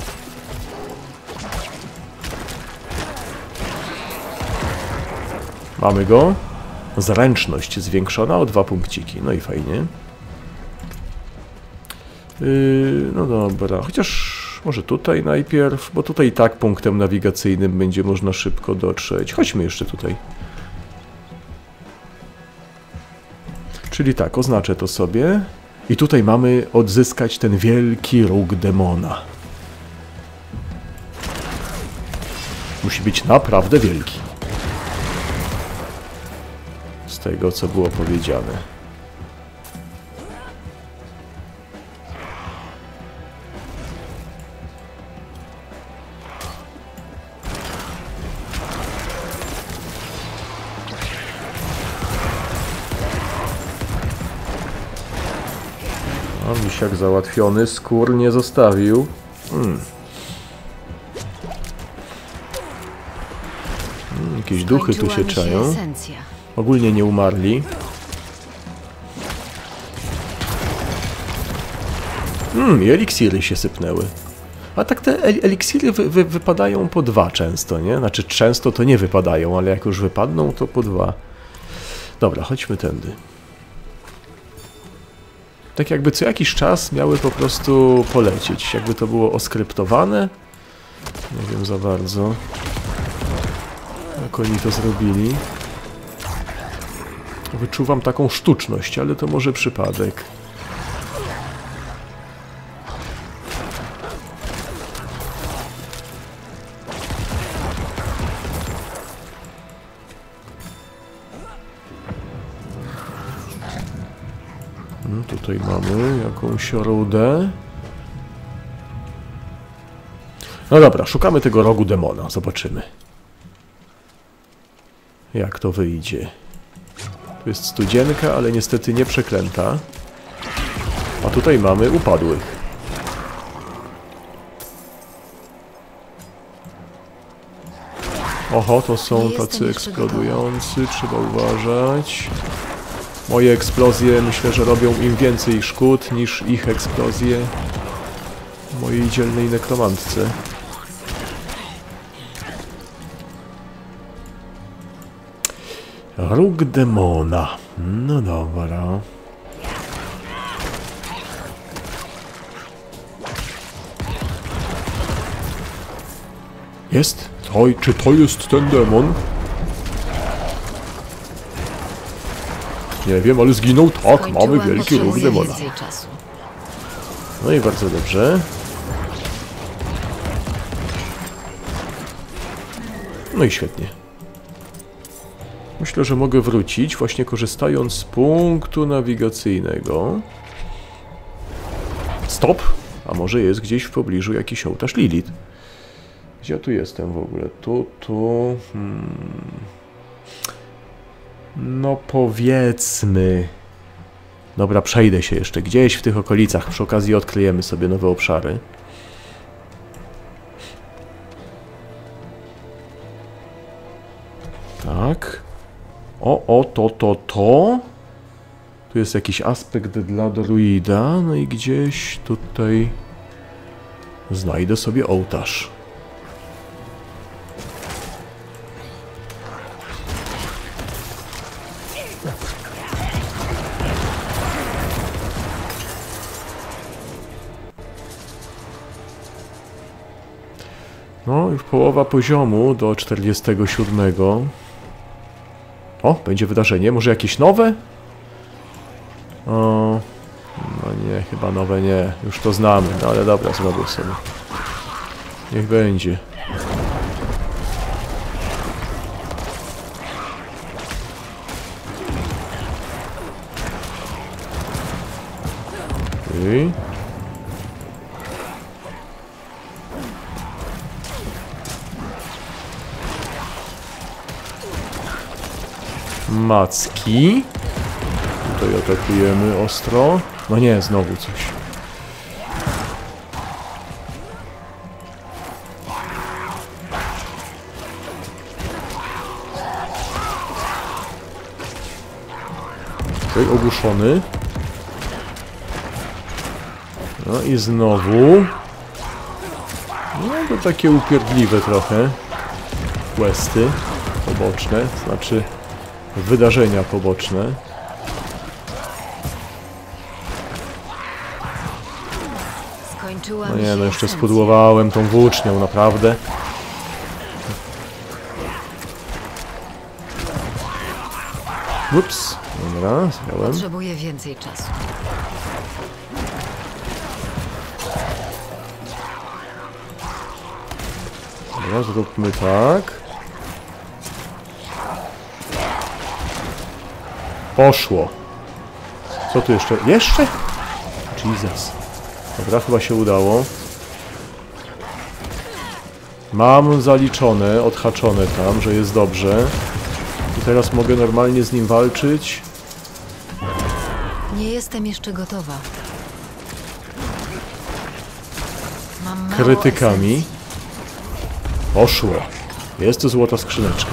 Mamy go. Zręczność zwiększona o dwa punkciki. No i fajnie. Yy, no dobra. Chociaż... Może tutaj najpierw, bo tutaj i tak punktem nawigacyjnym będzie można szybko dotrzeć. Chodźmy jeszcze tutaj. Czyli tak, oznaczę to sobie. I tutaj mamy odzyskać ten wielki róg demona. Musi być naprawdę wielki. Z tego, co było powiedziane. Misiak załatwiony, skór nie zostawił. Hmm. Hmm, jakieś duchy tu się czają. Ogólnie nie umarli. Hmm, i eliksiry się sypnęły. A tak te el eliksiry wy wy wypadają po dwa często, nie? Znaczy często to nie wypadają, ale jak już wypadną, to po dwa. Dobra, chodźmy tędy. Tak jakby co jakiś czas miały po prostu polecieć. Jakby to było oskryptowane. Nie wiem za bardzo, jak oni to zrobili. Wyczuwam taką sztuczność, ale to może przypadek. No, tutaj mamy jakąś rudę. No dobra, szukamy tego rogu demona. Zobaczymy, jak to wyjdzie. Tu jest studzienka, ale niestety nie przeklęta. A tutaj mamy upadłych. Oho, to są tacy eksplodujący, trzeba uważać. Moje eksplozje myślę, że robią im więcej szkód niż ich eksplozje mojej dzielnej nekromantce. Róg demona. No dobra. Jest? Oj, czy to jest ten demon? Nie wiem, ale zginął. Tak, mamy wielki róg demona. No i bardzo dobrze. No i świetnie. Myślę, że mogę wrócić, właśnie korzystając z punktu nawigacyjnego. Stop! A może jest gdzieś w pobliżu jakiś ołtarz Lilith? Gdzie ja tu jestem w ogóle? Tu, tu... Hmm. No powiedzmy... Dobra, przejdę się jeszcze gdzieś w tych okolicach. Przy okazji odkryjemy sobie nowe obszary. Tak. O, o, to, to, to. Tu jest jakiś aspekt dla druida. No i gdzieś tutaj znajdę sobie ołtarz. No, już połowa poziomu do czterdziestego siódmego. O, będzie wydarzenie. Może jakieś nowe? O, no nie, chyba nowe nie. Już to znamy, no ale dobra, zrobię sobie. Niech będzie. Okay. Macki. Tutaj atakujemy ostro. No nie, znowu coś. Tutaj ogłuszony. No i znowu. No to takie upierdliwe trochę. Questy poboczne, znaczy wydarzenia poboczne. No nie, no jeszcze spudłowałem tą włócznią, naprawdę. Ups, dobra, zjałem. Potrzebuję więcej czasu. Dobra, zróbmy tak. Poszło. Co tu jeszcze? Jeszcze? Jesus. Dobra, chyba się udało. Mam zaliczone, odhaczone tam, że jest dobrze. I teraz mogę normalnie z nim walczyć. Nie jestem jeszcze gotowa. Mam mało krytykami. esencji. Poszło. Jest to złota skrzyneczka.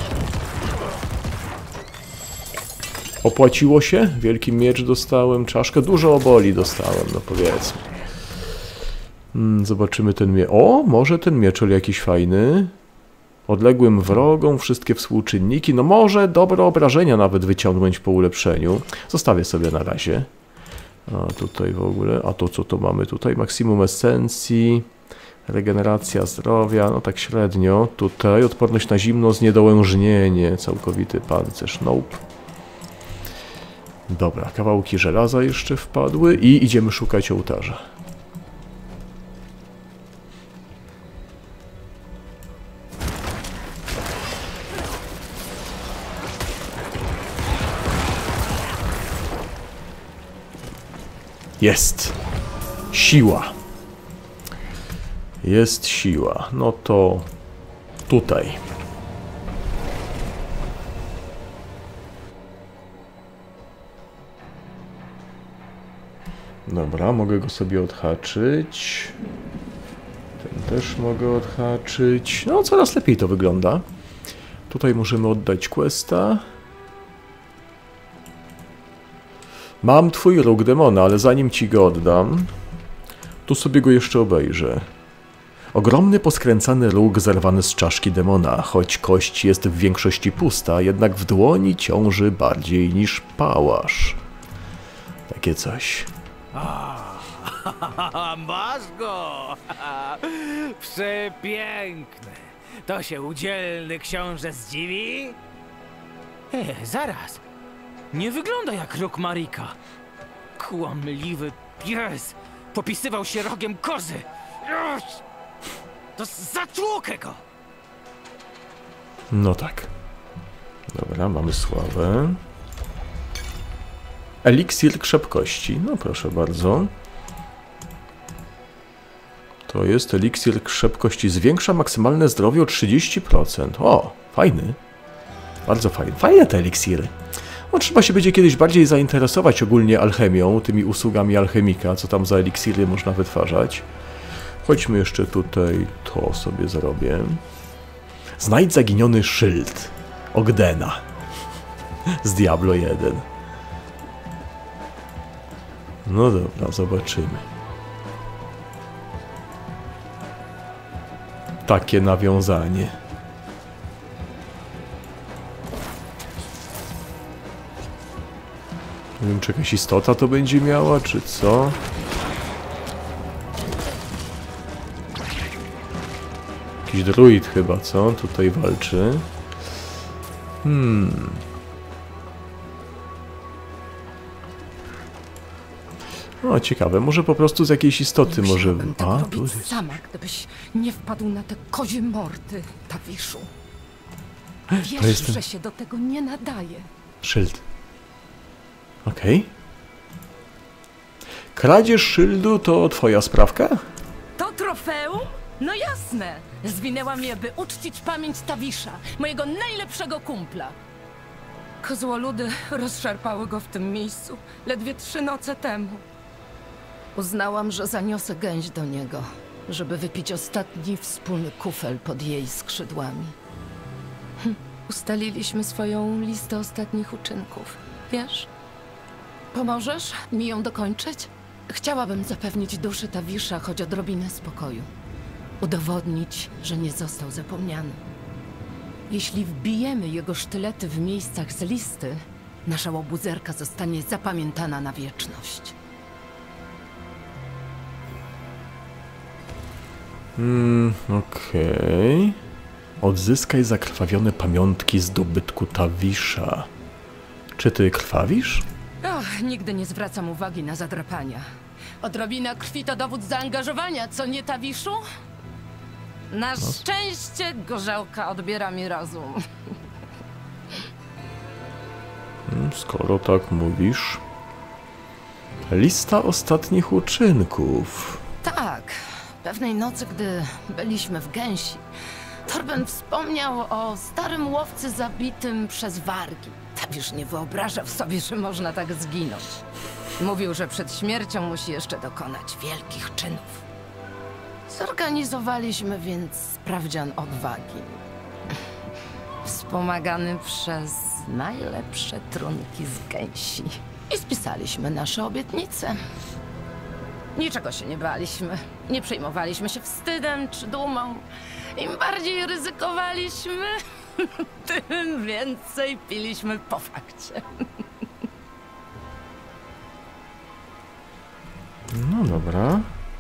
Opłaciło się? Wielki miecz dostałem, czaszkę. Dużo oboli dostałem, no powiedzmy. Hmm, zobaczymy ten miecz. O, może ten mieczel jakiś fajny. Odległym wrogom wszystkie współczynniki. No może dobre obrażenia nawet wyciągnąć po ulepszeniu. Zostawię sobie na razie. A tutaj w ogóle. A to co to mamy tutaj? Maksimum esencji. Regeneracja zdrowia. No tak średnio. Tutaj odporność na zimno, zniedołężnienie. Całkowity pancerz. Nope. Dobra, kawałki żelaza jeszcze wpadły i idziemy szukać ołtarza. Jest. Siła. Jest siła. No to tutaj. Dobra, mogę go sobie odhaczyć. Ten też mogę odhaczyć. No, coraz lepiej to wygląda. Tutaj możemy oddać questa. Mam twój róg demona, ale zanim ci go oddam, tu sobie go jeszcze obejrzę. Ogromny, poskręcany róg zerwany z czaszki demona. Choć kość jest w większości pusta, jednak w dłoni ciąży bardziej niż pałasz. Takie coś. A, masz go! Przepiękny! To się udzielny książę zdziwi? E, zaraz! Nie wygląda jak róg Marika. Kłamliwy pies! Popisywał się rogiem kozy! To zatłukę go! No tak. Dobra, mamy sławę. Eliksir krzepkości. No proszę bardzo. To jest eliksir krzepkości. Zwiększa maksymalne zdrowie o trzydzieści procent. O, fajny. Bardzo fajny. Fajne te eliksiry. No, trzeba się będzie kiedyś bardziej zainteresować ogólnie alchemią, tymi usługami alchemika, co tam za eliksiry można wytwarzać. Chodźmy jeszcze tutaj, to sobie zrobię. Znajdź zaginiony szyld Ogdena z Diablo jeden. No dobra, zobaczymy. Takie nawiązanie. Nie wiem, czy jakaś istota to będzie miała, czy co? Jakiś druid chyba, co? Tutaj walczy. Hmm. O, ciekawe, może po prostu z jakiejś istoty może... A, tu jest... sama, gdybyś nie wpadł na te kozie morty, Tawiszu. Wiesz, to jest ten... że się do tego nie nadaje. Szyld. Okej. Okay. Kradzież szyldu to twoja sprawka? To trofeum? No jasne. Zwinęłam je, by uczcić pamięć Tawisza, mojego najlepszego kumpla. Kozłoludy rozszarpały go w tym miejscu ledwie trzy noce temu. Uznałam, że zaniosę gęś do niego, żeby wypić ostatni wspólny kufel pod jej skrzydłami. Hm. Ustaliliśmy swoją listę ostatnich uczynków, wiesz? Pomożesz mi ją dokończyć? Chciałabym zapewnić duszy Tawisza choć odrobinę spokoju. Udowodnić, że nie został zapomniany. Jeśli wbijemy jego sztylety w miejscach z listy, nasza łobuzerka zostanie zapamiętana na wieczność. Hmm, okej. Okay. Odzyskaj zakrwawione pamiątki z dobytku Tawisza. Czy ty krwawisz? Ach, nigdy nie zwracam uwagi na zadrapania. Odrobina krwi to dowód zaangażowania, co nie, Tawiszu? Na no. szczęście gorzałka odbiera mi rozum. Skoro tak mówisz... Lista ostatnich uczynków. Tak. Pewnej nocy, gdy byliśmy w Gęsi, Torben wspomniał o starym łowcy zabitym przez wargi. Tawisz nie wyobrażał sobie, że można tak zginąć. Mówił, że przed śmiercią musi jeszcze dokonać wielkich czynów. Zorganizowaliśmy więc sprawdzian odwagi. Wspomagany przez najlepsze trunki z Gęsi. I spisaliśmy nasze obietnice. Niczego się nie baliśmy. Nie przejmowaliśmy się wstydem czy dumą. Im bardziej ryzykowaliśmy, tym więcej piliśmy po fakcie. No dobra.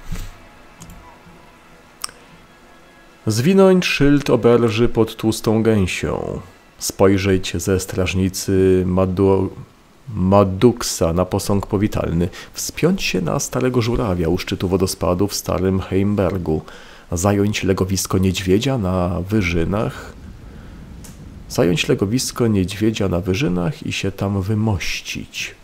Zwinąć szyld oberży pod tłustą gęsią. Spojrzeć ze strażnicy Madu... Maduksa na posąg powitalny. Wspiąć się na starego żurawia u szczytu wodospadu w starym Heimbergu. Zająć legowisko niedźwiedzia na wyżynach. Zająć legowisko niedźwiedzia na wyżynach i się tam wymościć.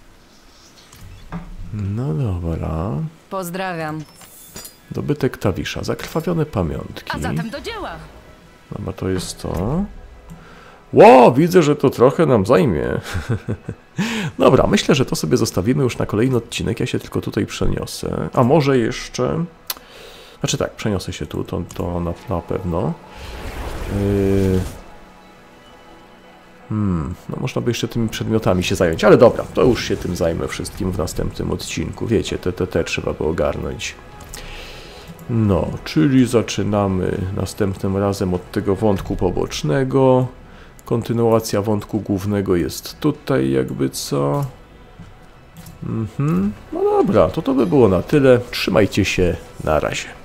No dobra. Pozdrawiam. Dobytek Tawisza. Zakrwawione pamiątki. A zatem do dzieła. Dobra, to jest to. Ło, widzę, że to trochę nam zajmie. Dobra, myślę, że to sobie zostawimy już na kolejny odcinek. Ja się tylko tutaj przeniosę. A może jeszcze... Znaczy tak, przeniosę się tu, to, to na, na pewno. Yy... Hmm, no można by jeszcze tymi przedmiotami się zająć, ale dobra, to już się tym zajmę wszystkim w następnym odcinku. Wiecie, te, te, te trzeba by ogarnąć. No, czyli zaczynamy następnym razem od tego wątku pobocznego. Kontynuacja wątku głównego jest tutaj, jakby co. Mhm. No dobra, to to by było na tyle. Trzymajcie się, na razie.